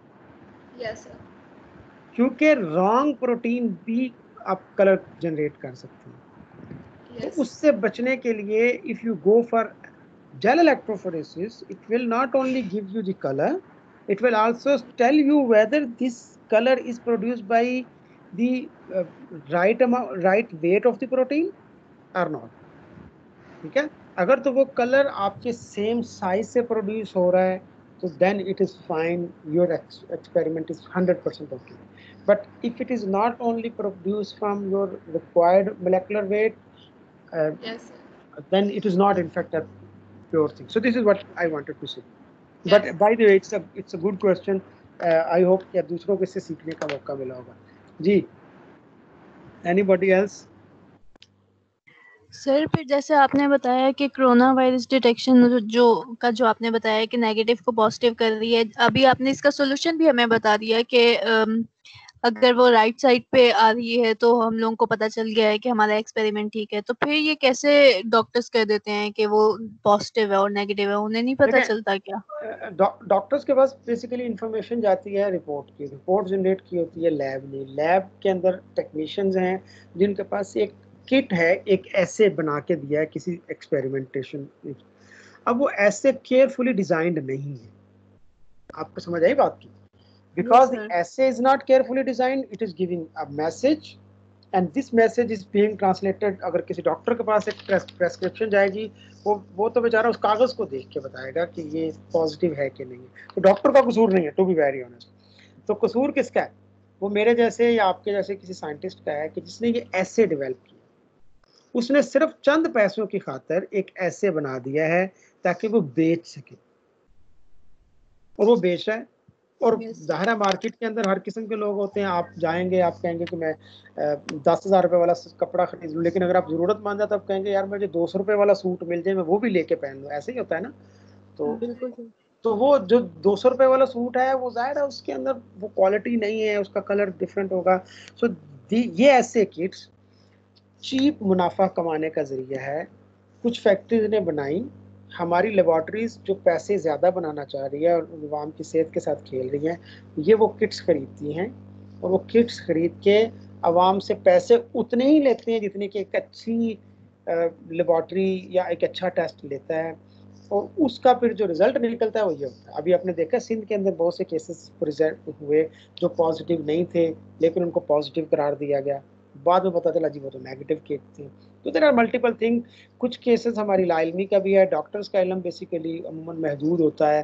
Speaker 2: Yes sir.
Speaker 1: क्योंकि रॉन्ग प्रोटीन भी आप कलर जनरेट कर सकते हैं. yes. तो उससे बचने के लिए if you go for gel electrophoresis, it will not only give you the color, it will also tell you whether this color is produced by the uh, right amount, right weight of the protein or not. ठीक है. अगर तो वो colour आपके same size से produce हो रहा है तो then it is fine, your experiment is one hundred percent okay. But if it is not only produced from your required molecular weight, uh, yes, then it is not in fact a pure thing. So this is what I wanted to say. Yes. But by the way, it's a it's a good question. Uh, I hope कि दूसरों को इससे सीखने का मौका मिला होगा. जी, anybody else?
Speaker 3: Sir फिर जैसे आपने बताया कि कोरोना वायरस डिटेक्शन जो, जो का जो आपने बताया कि नेगेटिव को पॉजिटिव कर रही है, अभी आपने इसका सोल्यूशन भी हमें बता दिया कि अगर वो राइट साइड पे आ रही है तो हम लोगों को पता चल गया है कि हमारा एक्सपेरिमेंट ठीक है. तो फिर ये कैसे डॉक्टर्स कह देते हैं कि वो पॉजिटिव है और नेगेटिव है? उन्हें नहीं पता चलता क्या?
Speaker 1: डॉक्टर्स के पास बेसिकली इंफॉर्मेशन जाती है रिपोर्ट की. रिपोर्ट जनरेट की होती है लैब ने. लैब के अंदर टेक्नीशियंस हैं जिनके पास एक किट है, एक ऐसे बना के दिया है किसी एक्सपेरिमेंटेशन. अब वो ऐसे केयरफुली डिजाइंड नहीं है. आपको समझ आई बात की? Because yes, the assay is not carefully designed, it is giving a message and this message is being translated. अगर किसी डॉक्टर के पास एक प्रेस्क्रिप्शन जाएगी, वो वो तो बेचारा उस कागज़ को देख के बताएगा कि ये पॉजिटिव है कि नहीं है। तो डॉक्टर का कसूर नहीं है, टू बी वेरी ऑनेस्ट। तो कसूर किसका है? वो मेरे जैसे या आपके जैसे किसी साइंटिस्ट का है कि जिसने ये ऐसे डेवलप किया। उसने सिर्फ चंद पैसों की खातिर एक ऐसे बना दिया है ताकि वो बेच सके, और वो बेच रहा है। और जाहिर है मार्केट के अंदर हर किस्म के लोग होते हैं। आप जाएंगे, आप कहेंगे कि मैं दस हज़ार रुपये वाला कपड़ा खरीद लूँ, लेकिन अगर आप ज़रूरतमंद है तब कहेंगे यार मुझे दो सौ रुपये वाला सूट मिल जाए, मैं वो भी लेके पहन लूँ। ऐसे ही होता है ना। तो
Speaker 3: बिल्कुल।
Speaker 1: तो वो जो दो सौ रुपये वाला सूट है, वो जाहिर है उसके अंदर वो क्वालिटी नहीं है, उसका कलर डिफरेंट होगा। सो ये ऐसे किट्स चीप मुनाफा कमाने का जरिया है। कुछ फैक्ट्रीज ने बनाई, हमारी लेबॉर्ट्रीज जो पैसे ज़्यादा बनाना चाह रही है और अवाम की सेहत के साथ खेल रही हैं, ये वो किट्स खरीदती हैं, और वो किट्स खरीद के अवाम से पैसे उतने ही लेते हैं जितने कि एक अच्छी लेबॉर्ट्री या एक अच्छा टेस्ट लेता है, और उसका फिर जो रिज़ल्ट निकलता है वो ये होता है। अभी आपने देखा सिंध के अंदर बहुत से केसेस रिजल्ट हुए जो पॉजिटिव नहीं थे, लेकिन उनको पॉजिटिव करार दिया गया। बाद में पता चला जी वो तो नेगेटिव केस थे। तो देयर आर मल्टीपल थिंग। कुछ केसेस हमारी लाइलमी का भी है। डॉक्टर्स का इल्म बेसिकली अमूमन महदूद होता है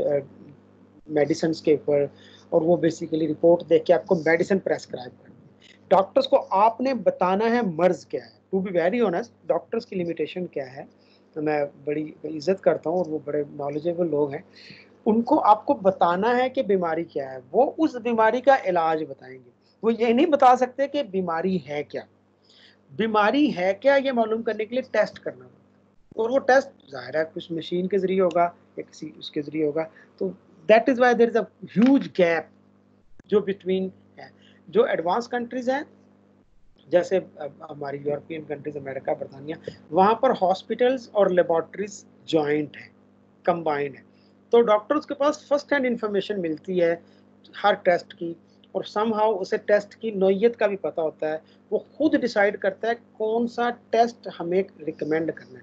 Speaker 1: मेडिसिन के ऊपर, और वो बेसिकली रिपोर्ट देख के आपको मेडिसिन प्रेस्क्राइब करते हैं। डॉक्टर्स को आपने बताना है मर्ज क्या है। To be very honest, doctors की लिमिटेशन क्या है, तो मैं बड़ी इज्जत करता हूँ और वो बड़े नॉलेजेबल लोग हैं। उनको आपको बताना है कि बीमारी क्या है, वो उस बीमारी का इलाज बताएंगे। वो ये नहीं बता सकते कि बीमारी है क्या। बीमारी है क्या ये मालूम करने के लिए टेस्ट करना होगा, और वो टेस्ट जाहिर है कुछ मशीन के जरिए होगा या किसी उसके जरिए होगा। तो that is why there is a huge gap जो बिटवीन है। जो एडवांस कंट्रीज हैं जैसे हमारी यूरोपियन कंट्रीज, अमेरिका, बरतानिया, वहाँ पर हॉस्पिटल्स और लेबॉर्ट्रीज जॉइंट है, कंबाइंड है। तो डॉक्टर्स के पास फर्स्ट हैंड इंफॉर्मेशन मिलती है हर टेस्ट की, और समहाउ उसे टेस्ट की नौइयत का भी पता होता है। वो खुद डिसाइड करता है कौन सा टेस्ट हमें रिकमेंड करना है।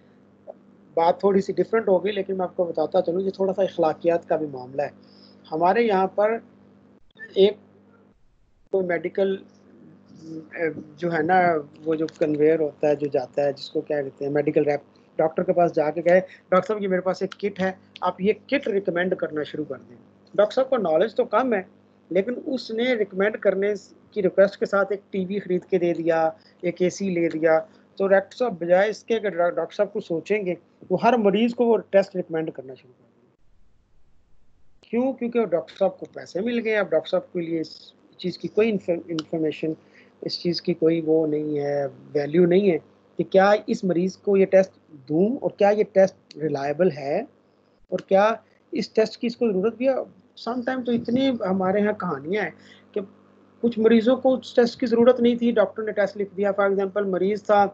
Speaker 1: बात थोड़ी सी डिफरेंट होगी, लेकिन मैं आपको बताता चलूँ ये थोड़ा सा अखलाकियात का भी मामला है। हमारे यहाँ पर एक कोई मेडिकल जो है ना, वो जो कन्वेयर होता है जो जाता है, जिसको क्या कहते हैं, मेडिकल रैप, डॉक्टर के पास जाके गए, डॉक्टर साहब ये मेरे पास एक किट है, आप ये किट रिकमेंड करना शुरू कर दें। डॉक्टर साहब को नॉलेज तो कम है, लेकिन उसने रिकमेंड करने की रिक्वेस्ट के साथ एक टीवी खरीद के दे दिया, एक एसी ले दिया। तो डॉक्टर साहब बजाय इसके अगर डॉक्टर साहब को सोचेंगे, वो हर मरीज को वो टेस्ट रिकमेंड करना शुरू कर देंगे। क्यों? क्योंकि डॉक्टर साहब को पैसे मिल गए। अब डॉक्टर साहब के लिए इस चीज़ की कोई इंफॉर्मेशन, इस चीज़ की कोई वो नहीं है, वैल्यू नहीं है कि क्या इस मरीज़ को ये टेस्ट दूं, और क्या ये टेस्ट रिलायबल है, और क्या इस टेस्ट की इसको ज़रूरत भी है। सम टाइम तो इतनी हमारे यहाँ कहानियाँ हैं कि कुछ मरीज़ों को उस टेस्ट की ज़रूरत नहीं थी, डॉक्टर ने टेस्ट लिख दिया। फॉर एग्जांपल मरीज़ था,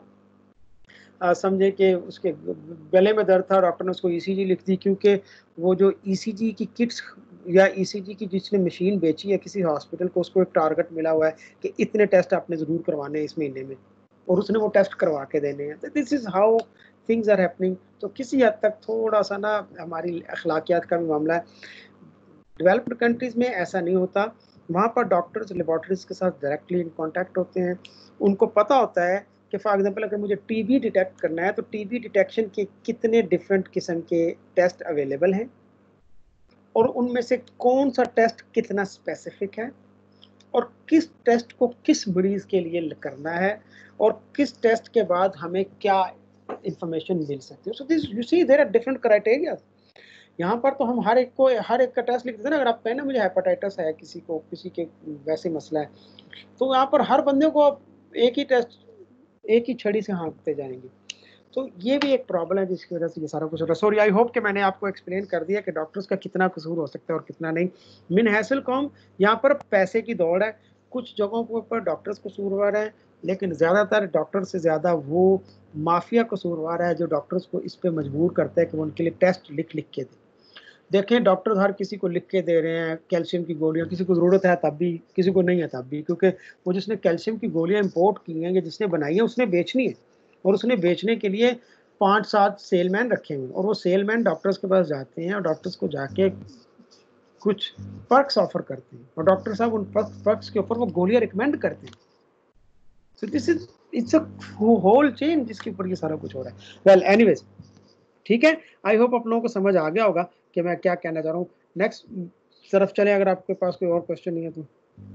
Speaker 1: समझे कि उसके गले में दर्द था, डॉक्टर ने उसको ईसीजी लिख दी, क्योंकि वो जो ईसीजी की किट्स या ईसीजी की जिसने मशीन बेची है किसी हॉस्पिटल को, उसको एक टारगेट मिला हुआ है कि इतने टेस्ट आपने ज़रूर करवाने हैं इस महीने में, और उसने वो टेस्ट करवा के देने हैं। तो this is how things are happening. तो किसी हद तक थोड़ा सा ना हमारी अखलाकियात का भी मामला है। डेवलप्ड कंट्रीज़ में ऐसा नहीं होता। वहाँ पर डॉक्टर्स लेबॉर्ट्रीज के साथ डायरेक्टली इन कॉन्टैक्ट होते हैं। उनको पता होता है कि फॉर एग्जांपल अगर मुझे टीबी डिटेक्ट करना है तो टीबी डिटेक्शन के कितने डिफरेंट किस्म के टेस्ट अवेलेबल हैं, और उनमें से कौन सा टेस्ट कितना स्पेसिफिक है, और किस टेस्ट को किस मरीज के लिए करना है, और किस टेस्ट के बाद हमें क्या इंफॉर्मेशन मिल सकती है। So this you see there are different criteria. यहाँ पर तो हम हर एक को हर एक का टेस्ट लिख देते हैं ना। अगर आप कहें ना मुझे हेपेटाइटिस है, किसी को किसी के वैसे मसला है, तो यहाँ पर हर बंदे को आप एक ही टेस्ट, एक ही छड़ी से हाँकते जाएंगे। तो ये भी एक प्रॉब्लम है जिसकी वजह से ये सारा कुछ हो रहा है। सॉरी, आई होप कि मैंने आपको एक्सप्लेन कर दिया कि डॉक्टर्स का कितना कसूर हो सकता है और कितना नहीं। मिन हैसल कौम, यहाँ पर पैसे की दौड़ है। कुछ जगहों पर डॉक्टर्स कसूरवार हैं, लेकिन ज़्यादातर डॉक्टर से ज़्यादा वो माफिया कसूरवार है जो डॉक्टर्स को इस पर मजबूर करता है कि वो उनके लिए टेस्ट लिख लिख के दें। देखें, डॉक्टर हर किसी को लिख के दे रहे हैं कैल्शियम की गोलियां, किसी को ज़रूरत है तब भी, किसी को नहीं है तब भी, क्योंकि वो जिसने कैल्शियम की गोलियां इंपोर्ट की हैं या जिसने बनाई है उसने बेचनी है, और उसने बेचने के लिए पाँच सात सेलमैन रखे हुए, और वो सेलमैन डॉक्टर्स के पास जाते हैं और डॉक्टर्स को जाके कुछ पर्क्स ऑफर करते हैं, और डॉक्टर साहब उन पर्क्स के ऊपर वो गोलियां रिकमेंड करते हैं। So this is it's a whole chain जिसके ऊपर ये सारा कुछ हो रहा है. Well, anyways, ठीक है. आई होप आप लोगों को समझ आ गया होगा कि मैं क्या कहना चाह रहा हूँ. नेक्स्ट तरफ चले अगर आपके पास कोई और क्वेश्चन नहीं है तो.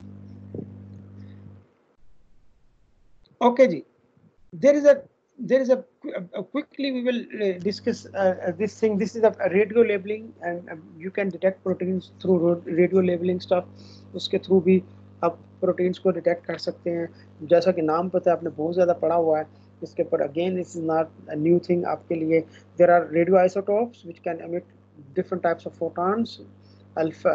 Speaker 1: ओके जी. There is a there is a, a quickly we will uh, discuss uh, this thing. This is a, a radio labeling and uh, you can detect proteins through radio labeling stuff. उसके through भी आप proteins को detect कर सकते हैं. जैसा कि नाम पता है, आपने बहुत ज़्यादा पढ़ा हुआ है इसके ऊपर. Again this is not a new thing आपके लिए. There are radio isotopes which can emit different types of photons, alpha,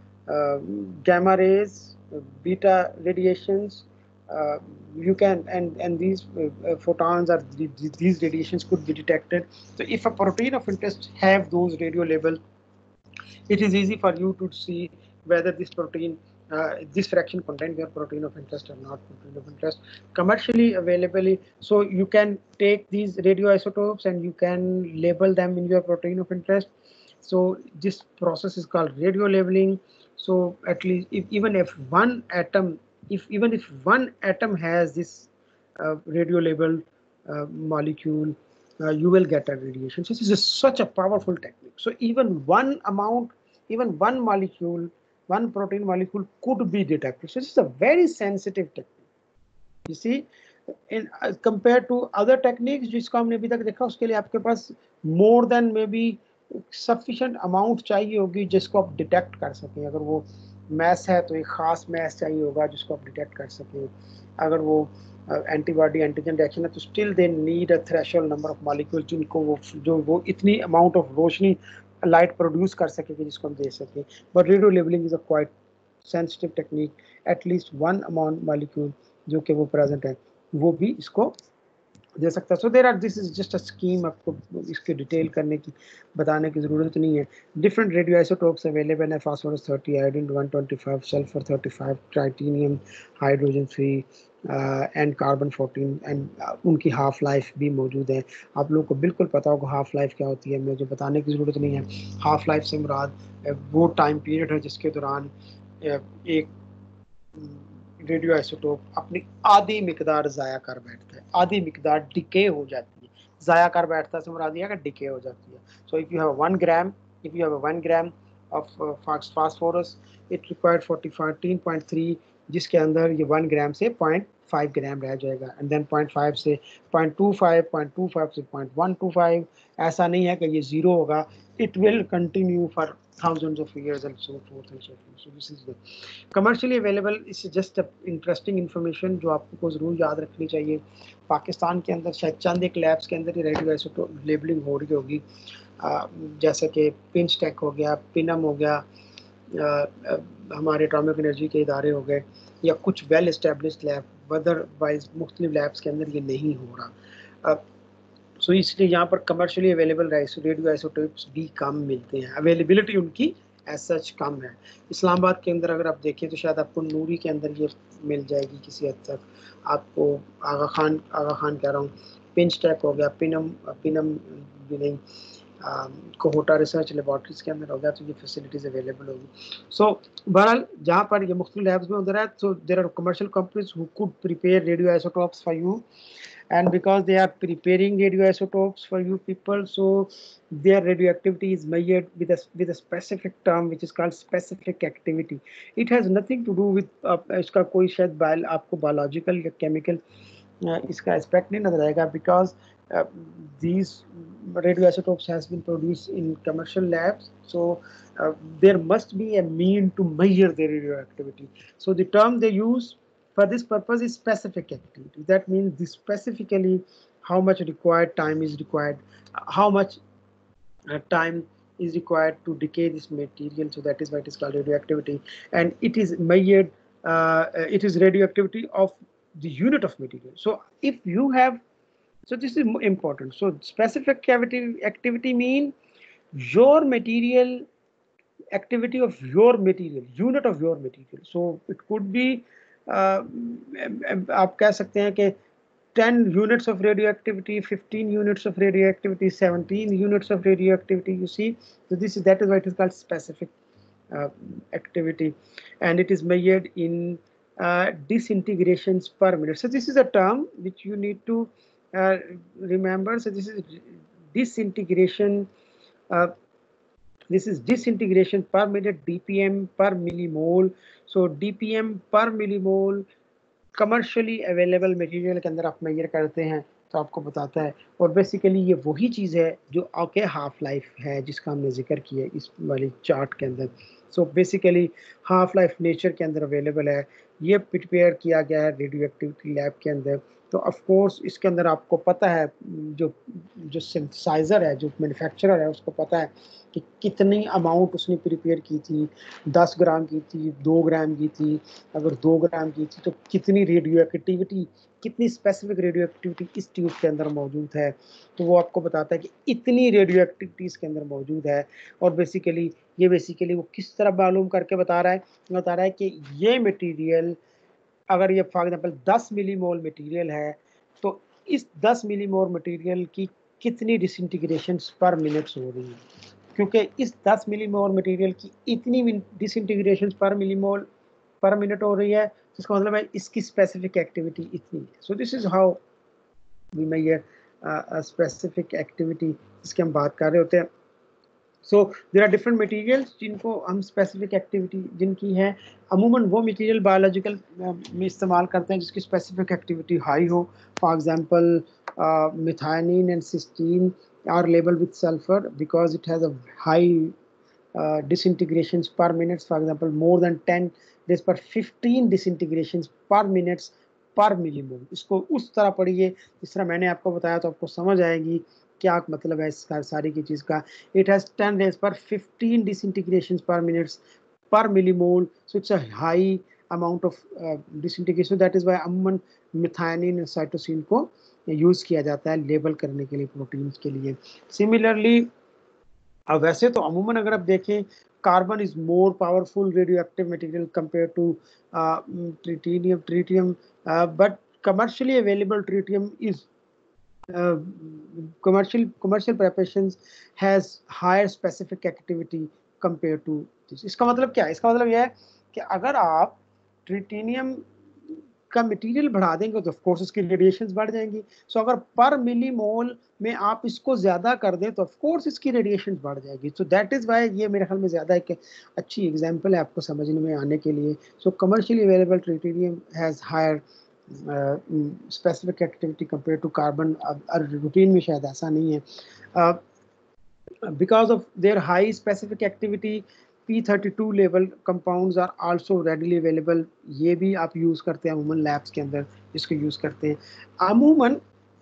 Speaker 1: gamma rays, beta radiations. Uh, you can and and these uh, photons or the, these radiations could be detected. So if a protein of interest have those radio label, it is easy for you to see whether this protein uh, this fraction contains your protein of interest or not protein of interest. Commercially available, so you can take these radioisotopes and you can label them in your protein of interest. So this process is called radio labeling. So at least if, even if one atom if even if one atom has this uh, radio labeled uh, molecule, uh, you will get a radiation. So this is such a powerful technique. So even one amount, even one molecule, one protein molecule could be detected. So this is a very sensitive technique. You see, in uh, compared to other techniques जिसको हमने अभी तक देखा, उसके लिए आपके पास more than maybe sufficient amount चाहिए होगी जिसको आप डिटेक्ट कर सकें. अगर वो मैस है तो एक खास मैस चाहिए होगा जिसको आप डिटेक्ट कर सकें. अगर वो एंटीबॉडी एंटीजन रिएक्शन है तो still they need a threshold number of molecule जिनको वो जो वो इतनी अमाउंट ऑफ रोशनी लाइट प्रोड्यूस कर सकेंगे जिसको हम दे सकें. But radio labelling is a quite sensitive technique. At least one amount molecule जो कि वो प्रेजेंट है वो भी इसको दे सकता है. So there are this is just a scheme. आपको इसके डिटेल करने की बताने की ज़रूरत नहीं है. डिफरेंट रेडियो आइसोटोप्स अवेलेबल है. Phosphorus thirty, iodine one twenty five, sulphur thirty five, titanium, hydrogen three and carbon fourteen and उनकी हाफ लाइफ भी मौजूद है. आप लोगों को बिल्कुल पता होगा हाफ लाइफ क्या होती है, मुझे बताने की ज़रूरत नहीं है. हाफ लाइफ से मुराद वो टाइम पीरियड है जिसके दौरान एक रेडियो आइसोटोप अपनी आधी मिकदार ज़ाया कर बैठता है. आधी मिकदार डिके हो जाती है. ज़ाया कर बैठता है से मुराद ये है कि डिके हो जाती है. So if you have one gram if you have one gram of phosphorus it required fourteen point three, जिसके अंदर ये वन ग्राम से पॉइंट फाइव ग्राम रह जाएगा. एंड देन पॉइंट फाइव से point two five, point two five से point one two five. ऐसा नहीं है कि ये ज़ीरो होगा. It will continue for thousands of years and so forth and so forth. So this is the commercially available. It's just a interesting information जो आपको ज़रूर याद रखनी चाहिए. पाकिस्तान के अंदर शायद चंद एक लैब्स के अंदर ही रेडियो आइसोटोप लेबलिंग हो रही होगी, जैसे कि पिंच टेक हो गया, पिनम हो गया, आ, आ, हमारे एटॉमिक एनर्जी के इदारे हो गए, या कुछ वेल एस्टेब्लिश्ड लैब. अदरवाइज मुख्तलिफ लैब्स के अंदर ये नहीं हो रहा. सो so, इसलिए यहाँ पर कमर्शियली अवेलेबल रेडियो आइसोटोप्स भी कम मिलते हैं. अवेलेबिलिटी उनकी एज सच कम है. इस्लामाबाद के अंदर अगर आप देखें तो शायद आपको नूरी के अंदर ये मिल जाएगी किसी हद तक. आपको आगा खान आगा खान कह रहा हूँ, पिंच टेक हो गया, पिनम पिनम भी नहीं, कोहोटा रिसर्च लेबॉर्ट्रीज के अंदर हो गया, तो ये फैसिलिटीज़ अवेलेबल होगी. सो बहरहाल जहाँ पर ये मुख्तलिफ लैब्स में उधर है, so there are commercial companies who could prepare radio isotopes for you. And because they are preparing radioisotopes for you people, so their radioactivity is measured with a with a specific term which is called specific activity. It has nothing to do with uh, इसका कोई शायद bio आपको biological या chemical uh, इसका aspect नहीं नजर आएगा, because uh, these radioisotopes has been produced in commercial labs, so uh, there must be a mean to measure their radioactivity. So the term they use for this purpose is specific activity. That means the specifically how much required time is required, how much uh, time is required to decay this material. So that is why it is called radioactivity, and it is measured. Uh, it is radioactivity of the unit of material. So if you have, so this is important. So specific activity activity mean your material activity of your material, unit of your material. So it could be Uh, आप कह सकते हैं कि ten units of radioactivity, fifteen units of radioactivity, seventeen units of radioactivity. You see, so this is that is why it is called specific uh, activity, and it is measured in uh, disintegrations per minute. So this is a term which you need to uh, remember. So this is disintegration. Uh, this is disintegration per minute, D P M per millimole. So D P M per millimole commercially available material के अंदर आप major करते हैं तो आपको बताता है। और बेसिकली ये वही चीज़ है जो आपके हाफ लाइफ है जिसका हमने जिक्र किया इस वाली चार्ट के अंदर। So basically half life nature के अंदर अवेलेबल है, ये प्रिपेयर किया गया है रेडियो एक्टिविटी लैब के अंदर। तो ऑफ कोर्स इसके अंदर आपको पता है, जो जो सिंथेसाइज़र है, जो मैन्युफैक्चरर है, उसको पता है कि कितनी अमाउंट उसने प्रिपेयर की थी, दस ग्राम की थी, दो ग्राम की थी। अगर दो ग्राम की थी तो कितनी रेडियो एक्टिविटी, कितनी स्पेसिफिक रेडियो एक्टिविटी इस ट्यूब के अंदर मौजूद है, तो वो आपको बताता है कि इतनी रेडियो एक्टिविटी इसके अंदर मौजूद है। और बेसिकली ये बेसिकली वो किस तरह मालूम करके बता रहा है, बता रहा है कि ये मटेरियल, अगर ये फॉर एग्जांपल दस मिलीमोल मटेरियल है तो इस दस मिलीमोल मटेरियल की कितनी डिसइंटीग्रेशन पर मिनट हो रही है, क्योंकि इस दस मिलीमोल मटेरियल की इतनी डिसइंटीग्रेशन पर मिलीमोल पर मिनट हो रही है, इसका मतलब है इसकी स्पेसिफिक एक्टिविटी इतनी है। So this is how we measure specific activity जिसकी हम बात कर रहे होते हैं। So there are different materials जिनको हम स्पेसिफिक एक्टिविटी जिनकी है, अमूमन वो मटेरियल बायोलॉजिकल में इस्तेमाल करते हैं जिसकी स्पेसिफिक एक्टिविटी हाई हो। For example methionine and cysteine are labelled with sulphur because it has a high Uh, disintegrations per minute. For example, more than ten, there's per fifteen disintegrations per minutes per millimole. इसको उस तरह पढ़िए जिस तरह मैंने आपको बताया तो आपको समझ आएगी क्या मतलब है इसका सारी की चीज़ का। It has ten raised per fifteen disintegrations per minutes per millimole, so it's a high amount of uh, disintegration. That is why अमूमन मिथायोनीन और साइटोसिन को यूज़ किया जाता है लेबल करने के लिए प्रोटीन्स के लिए। सिमिलरली अब वैसे तो अमूमन अगर आप देखें, carbon is more powerful radio active material compare to tritinium tritium but commercially available tritium is commercial commercial preparations has higher specific activity compared to this. इसका मतलब क्या है? इसका मतलब यह है कि अगर आप ट्रिटिनियम का मटेरियल बढ़ा देंगे तो ऑफ कोर्स इसकी रेडिएशंस बढ़ जाएंगी। सो so, अगर पर मिलीमोल में आप इसको ज़्यादा कर दें तो ऑफ कोर्स इसकी रेडिएशंस बढ़ जाएगी। सो दैट इज़ वाई ये मेरे ख्याल में ज़्यादा एक अच्छी एग्जांपल है आपको समझने में आने के लिए। So commercially available tritinium has higher specific activity compare to carbon. Routine में शायद ऐसा नहीं है। Because of their high specific activity P thirty-two level compounds are also readily available. ये भी आप यूज़ करते हैं अमूमन लैब्स के अंदर, इसको यूज़ करते हैं। अमूमन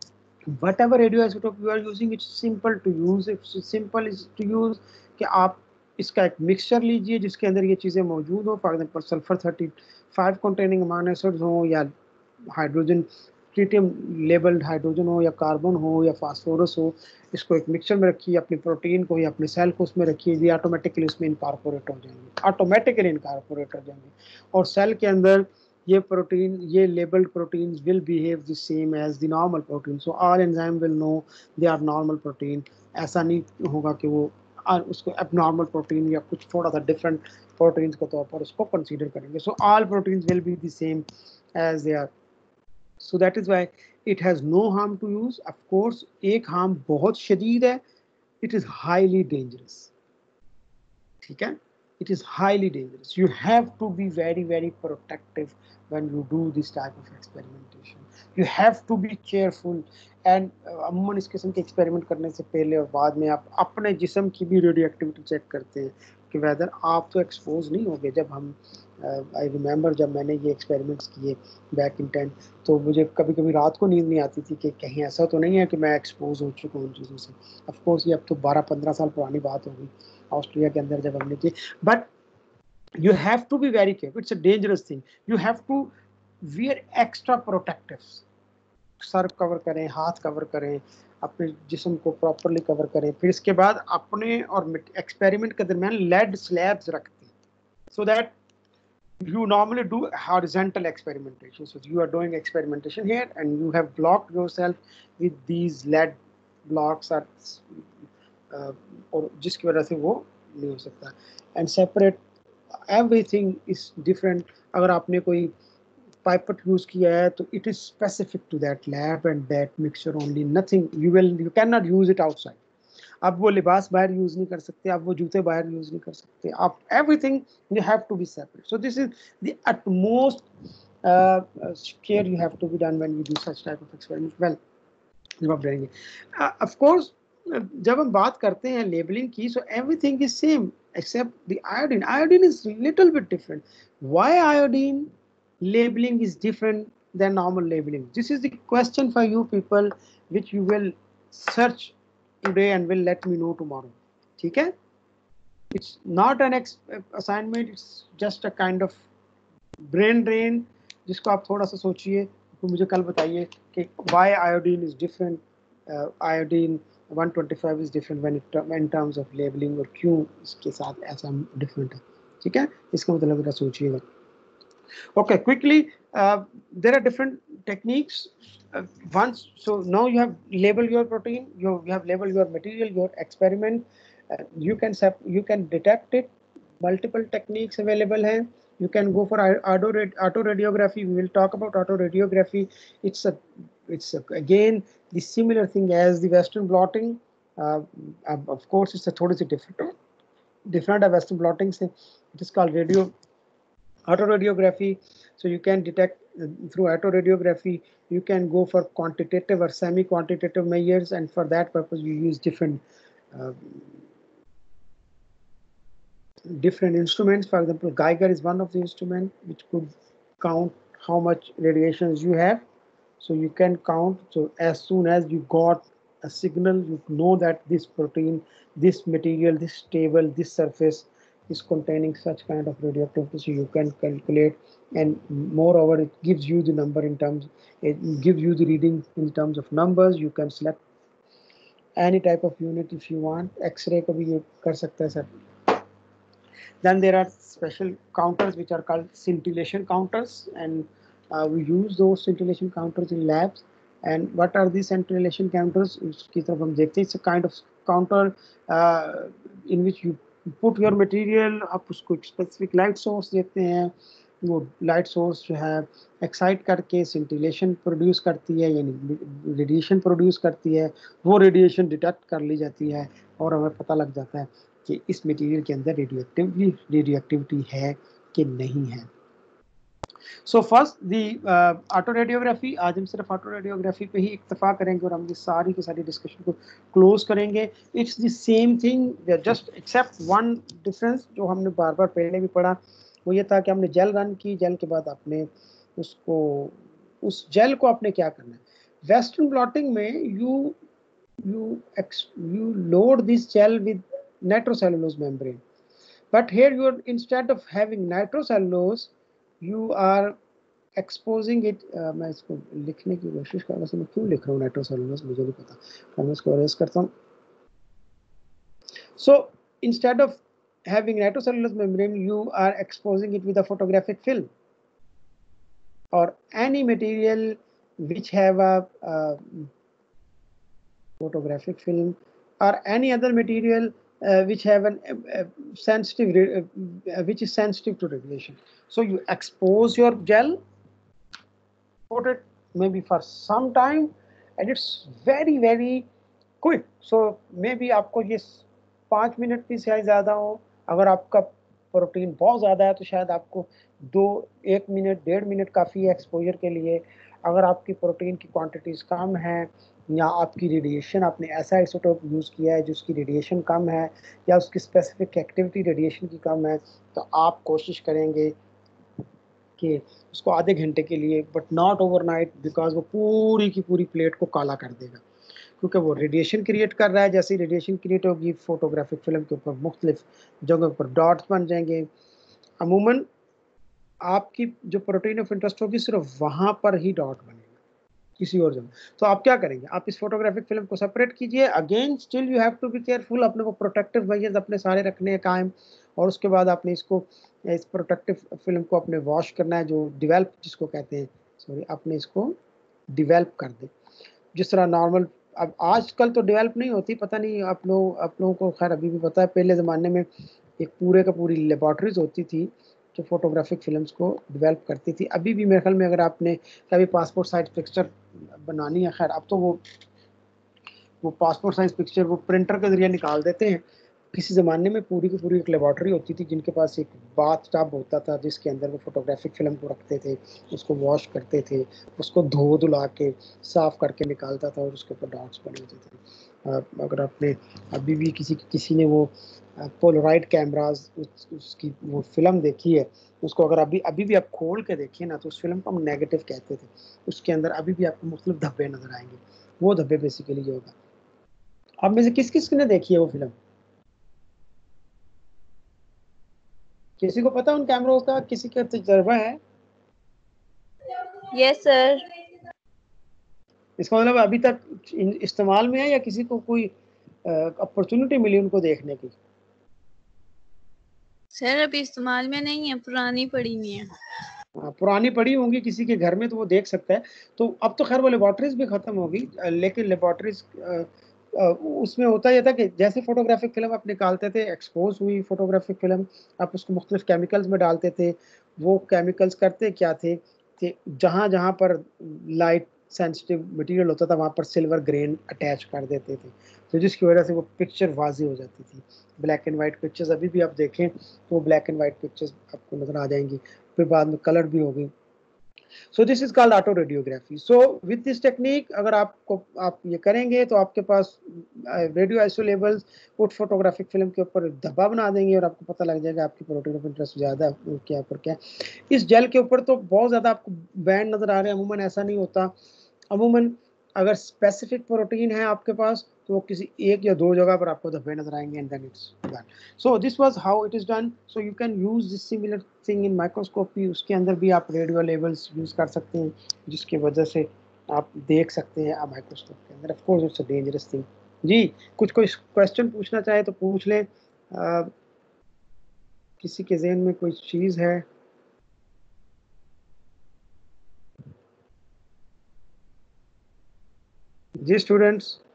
Speaker 1: whatever radio isotope you are using, it's simple to use. It's simple is to use कि आप इसका एक मिक्सचर लीजिए जिसके अंदर ये चीज़ें मौजूद हो। For example sulphur thirty five containing amino acids हो, या हाइड्रोजन ट्रिटियम लेबल्ड हाइड्रोजन हो, या कार्बन हो, या फास्फोरस हो, इसको एक मिक्सचर में रखिए, अपनी प्रोटीन को या अपने सेल को उसमें रखिए, ये ऑटोमेटिकली उसमें इनकॉर्पोरेट हो जाएंगे, ऑटोमेटिकली इनकॉर्पोरेट हो जाएंगे। और सेल के अंदर ये प्रोटीन, ये labelled proteins will behave the same as the normal protein. So all enzyme will know they are normal protein. ऐसा नहीं होगा कि वो उसको एबनॉर्मल प्रोटीन या कुछ थोड़ा सा डिफरेंट प्रोटीन्स के तौर पर उसको कंसीडर करेंगे। So all proteins will be the same as they are. So that is why it has no harm to use. Of course, एक harm बहुत शदीद है, it is highly dangerous. ठीक है? It is highly dangerous. You have to be very very protective when you do this type of experimentation. You have to be careful. And अमूमन इस किस्म के एक्सपेरिमेंट करने से पहले और बाद में आप अपने जिस्म की भी रेडियो एक्टिविटी चेक करते हैं कि वेदर आप तो एक्सपोज नहीं हो गए। जब हम आई uh, रिमेंबर जब मैंने ये एक्सपेरिमेंट्स किए बैक इन टेन, तो मुझे कभी कभी रात को नींद नहीं आती थी कि कहीं ऐसा तो नहीं है कि मैं एक्सपोज हो चुका हूँ उन चीज़ों से। ऑफ कोर्स ये अब तो बारह पंद्रह साल पुरानी बात होगी ऑस्ट्रेलिया के अंदर जब हमने की। But you have to be very careful, it's a dangerous thing. You have to wear extra protectives. सर कवर करें, हाथ कवर करें, अपने जिस्म को प्रॉपरली कवर करें। फिर इसके बाद अपने और एक्सपेरिमेंट के दरमियान लेड स्लैब्स रखते हैं, so that you normally do horizontal experimentation. So you are doing experimentation here and you have blocked yourself with these lead blocks or uh, और जिसकी वजह से वो नहीं हो सकता। and separate everything is different. अगर आपने कोई पाइपट यूज किया है तो it is specific to that lab and that mixture only, nothing you will you can not use it outside. आप वो लिबास बाहर यूज नहीं कर सकते, आप वो जूते बाहर यूज नहीं कर सकते, आप everything you have to be separate. So this is the utmost care you have to be done when you do such type of experiment. well जब आप रहेंगे ऑफ कोर्स जब हम बात करते हैं लेबलिंग की, so everything is same except the iodine. Iodine is little bit different. Why iodine labeling is different than normal labeling? This is the question for you people, which you will search today and will let me know tomorrow. ठीक है? It's not an assignment. It's just a kind of brain drain, जिसको आप थोड़ा सा सोचिए, तो मुझे कल बताइए कि why iodine is different. Uh, iodine one twenty-five is different when it in terms of labeling, और क्यों इसके साथ ऐसा different है, ठीक है? इसका मतलब जरा सोचिएगा. Okay, quickly, uh, there are different techniques. Uh, once, so now you have labeled your protein, you, you have labeled your material, your experiment. Uh, you can you can detect it. Multiple techniques available हैं. You can go for auto auto radiography. We will talk about auto radiography. It's a it's a, again the similar thing as the Western blotting. Uh, of course, it's a थोड़ी सी different different Western blotting से. It is called radio auto radiography. So you can detect uh, through auto radiography. You can go for quantitative or semi-quantitative measures, and for that purpose you use different uh, different instruments. For example, Geiger is one of the instruments which could count how much radiations you have. So you can count. So as soon as you got a signal, you know that this protein, this material, this table, this surface is containing such kind of radioactivity. So you can calculate, and moreover, it gives you the number in terms, it gives you the reading in terms of numbers. You can select any type of unit if you want. X-ray को भी ये कर सकते हैं sir. Then there are special counters which are called scintillation counters, and uh, we use those scintillation counters in labs. And what are these scintillation counters? It's a kind of counter uh, in which you put your material, आप उसको specific light source देते हैं, वो light source जो है excite करके scintillation produce करती है, यानी radiation produce करती है, वो radiation detect कर ली जाती है और हमें पता लग जाता है कि इस मटेरियल के अंदर रेडियोएक्टिविटी रेडियोएक्टिविटी है कि नहीं है. So first the auto radiography. आज हम सिर्फ ऑटो रेडियोग्राफी पे ही इक्तफा करेंगे और हम ये सारी की सारी डिस्कशन को क्लोज करेंगे. It's the same thing, just except one difference जो हमने बार बार पहले भी पढ़ा, वो ये था कि हमने जेल रन की, जेल के बाद आपने उसको उस जेल को आपने क्या करना है. वेस्टर्न ब्लॉटिंग में you you you load this gel with nitrocellulose membrane, but here you are, instead of having nitrocellulose, you are exposing it. uh, मैं इसको लिखने की कोशिश कर रहा हूँ, मैं क्यों लिख रहा हूँ nitrocellulose मुझे नहीं पता, मैं इसको erase करता हूँ. So instead of having nitrocellulose membrane, you are exposing it with a photographic film or any material which have a uh, photographic film or any other material Uh, which have an uh, uh, sensitive, uh, which is sensitive to radiation. So you expose your gel, put it maybe for some time, and it's very very quick. So maybe आपको ये पाँच minute की शायद ज़्यादा हो, अगर आपका protein बहुत ज़्यादा है तो शायद आपको दो एक मिनट डेढ़ मिनट काफ़ी है एक्सपोजर के लिए. अगर आपकी प्रोटीन की क्वांटिटीज़ कम है या आपकी रेडिएशन, आपने ऐसा आइसोटोप यूज़ किया है जिसकी रेडिएशन कम है या उसकी स्पेसिफिक एक्टिविटी रेडिएशन की कम है, तो आप कोशिश करेंगे कि उसको आधे घंटे के लिए, बट नॉट ओवरनाइट, बिकॉज वो पूरी की पूरी प्लेट को काला कर देगा, क्योंकि वो रेडिएशन क्रिएट कर रहा है. जैसे रेडिएशन क्रिएट होगी, फोटोग्राफिक फिल्म के ऊपर मुख्तलिफ जगहों पर डॉट्स बन जाएंगे. अमूमन आपकी जो प्रोटीन ऑफ इंटरेस्ट होगी सिर्फ वहाँ पर ही डॉट बनेगा, किसी और जगह. तो आप क्या करेंगे, आप इस फोटोग्राफिक फिल्म को सेपरेट कीजिए. Again still you have to be careful, अपने को प्रोटेक्टिव मेजर्स अपने सारे रखने हैं कायम, और उसके बाद आपने इसको इस प्रोटेक्टिव फिल्म को अपने वॉश करना है, जो डिवेल्प जिसको कहते हैं, सॉरी आपने इसको डिवेल्प कर दे. जिस तरह नॉर्मल, अब आजकल तो डिवेल्प नहीं होती, पता नहीं आप लोग आप लोगों को खैर अभी भी पता है, पहले ज़माने में एक पूरे का पूरी लेबॉर्ट्रीज होती थी जो फोटोग्राफिक फिल्म्स को डेवलप करती थी। अभी भी मेरे ख्याल में अगर आपने कभी पासपोर्ट साइज पिक्चर बनानी है, खैर अब तो वो वो पासपोर्ट साइज पिक्चर वो प्रिंटर के जरिए निकाल देते हैं। किसी ज़माने में पूरी की पूरी एक लेबॉर्ट्री होती थी जिनके पास एक बाथ टब होता था जिसके अंदर वो फोटोग्राफिक फ़िल्म को रखते थे, उसको वॉश करते थे, उसको धो धुला के साफ़ करके निकालता था और उसके ऊपर डॉट्स बने होते थे। अ, अगर आपने अभी भी किसी किसी ने वो अ, पोलराइड कैमराज़ उस उसकी वो फ़िल्म देखी है, उसको अगर अभी अभी भी आप खोल के देखिए ना तो उस फ़िल्म को हम नेगेटिव कहते थे। उसके अंदर अभी भी आपको मुख्तलिफ धब्बे नज़र आएँगे। वो धब्बे बेसिकली ये होगा। आप में से किस-किस ने देखी है वो फ़िल्म? किसी को पता है उन कैमरों का, किसी का तजर्बा है?
Speaker 3: Yes sir.
Speaker 1: इसका मतलब अभी तक इन इस्तेमाल में है या किसी को कोई अ, अपॉर्च्युनिटी मिली उनको देखने की?
Speaker 3: सर अभी इस्तेमाल में नहीं है, पुरानी पड़ी हुई है।
Speaker 1: हाँ, पुरानी पड़ी होंगी किसी के घर में तो वो देख सकता है। तो अब तो खैर वो लेबॉर्ट्रीज़ भी खत्म हो गई अ, लेकिन लेबॉर्ट्रीज़ अ अ, उसमें होता ये था कि जैसे फोटोग्राफिक फ़िल्म आप निकालते थे, एक्सपोज़ हुई फोटोग्राफिक फ़िल्म, आप उसको मुख्तलिफ केमिकल्स में डालते थे। वो केमिकल्स करते क्या थे कि जहाँ-जहाँ पर लाइट सेंसिटिव मटीरियल होता था, वहाँ पर सिल्वर ग्रेन अटैच कर देते थे। तो जिसकी वजह से वो पिक्चर वाज़ी हो जाती थी। ब्लैक एंड व्हाइट पिक्चर्स अभी भी आप देखें तो ब्लैक एंड व्हाइट पिक्चर्स आपको नज़र आ जाएँगी। फिर बाद में कलर भी हो गई। So this is called auto radiography. So with this technique अगर आपको आप ये करेंगे तो आपके पास अ, रेडियो आइसोलेबल्स उट फोटोग्राफिक फ़िल्म के ऊपर धब्बा बना देंगे और आपको पता लग जाएगा आपकी प्रोटीन ऑफ इंटरेस्ट ज़्यादा है क्या ऊपर क्या है। इस जेल के ऊपर तो बहुत ज़्यादा आपको बैंड नज़र आ रहे हैं, अमूमन ऐसा नहीं होता। अमूमन अगर स्पेसिफिक प्रोटीन है आपके पास तो वो किसी एक या दो जगह पर आपको धब्बे नज़र आएँगे and then it's done. So this was how it is done. So you can use this similar thing in microscopy. उसके अंदर भी आप रेडियो लेवल्स यूज़ कर सकते हैं जिसकी वजह से आप देख सकते हैं आप माइक्रोस्कोप के अंदर। Of course it's a dangerous thing. जी, कुछ कोई क्वेश्चन पूछना चाहे तो पूछ लें। अ, किसी के ज़हन में कोई चीज़ है? जी स्टूडेंट्स।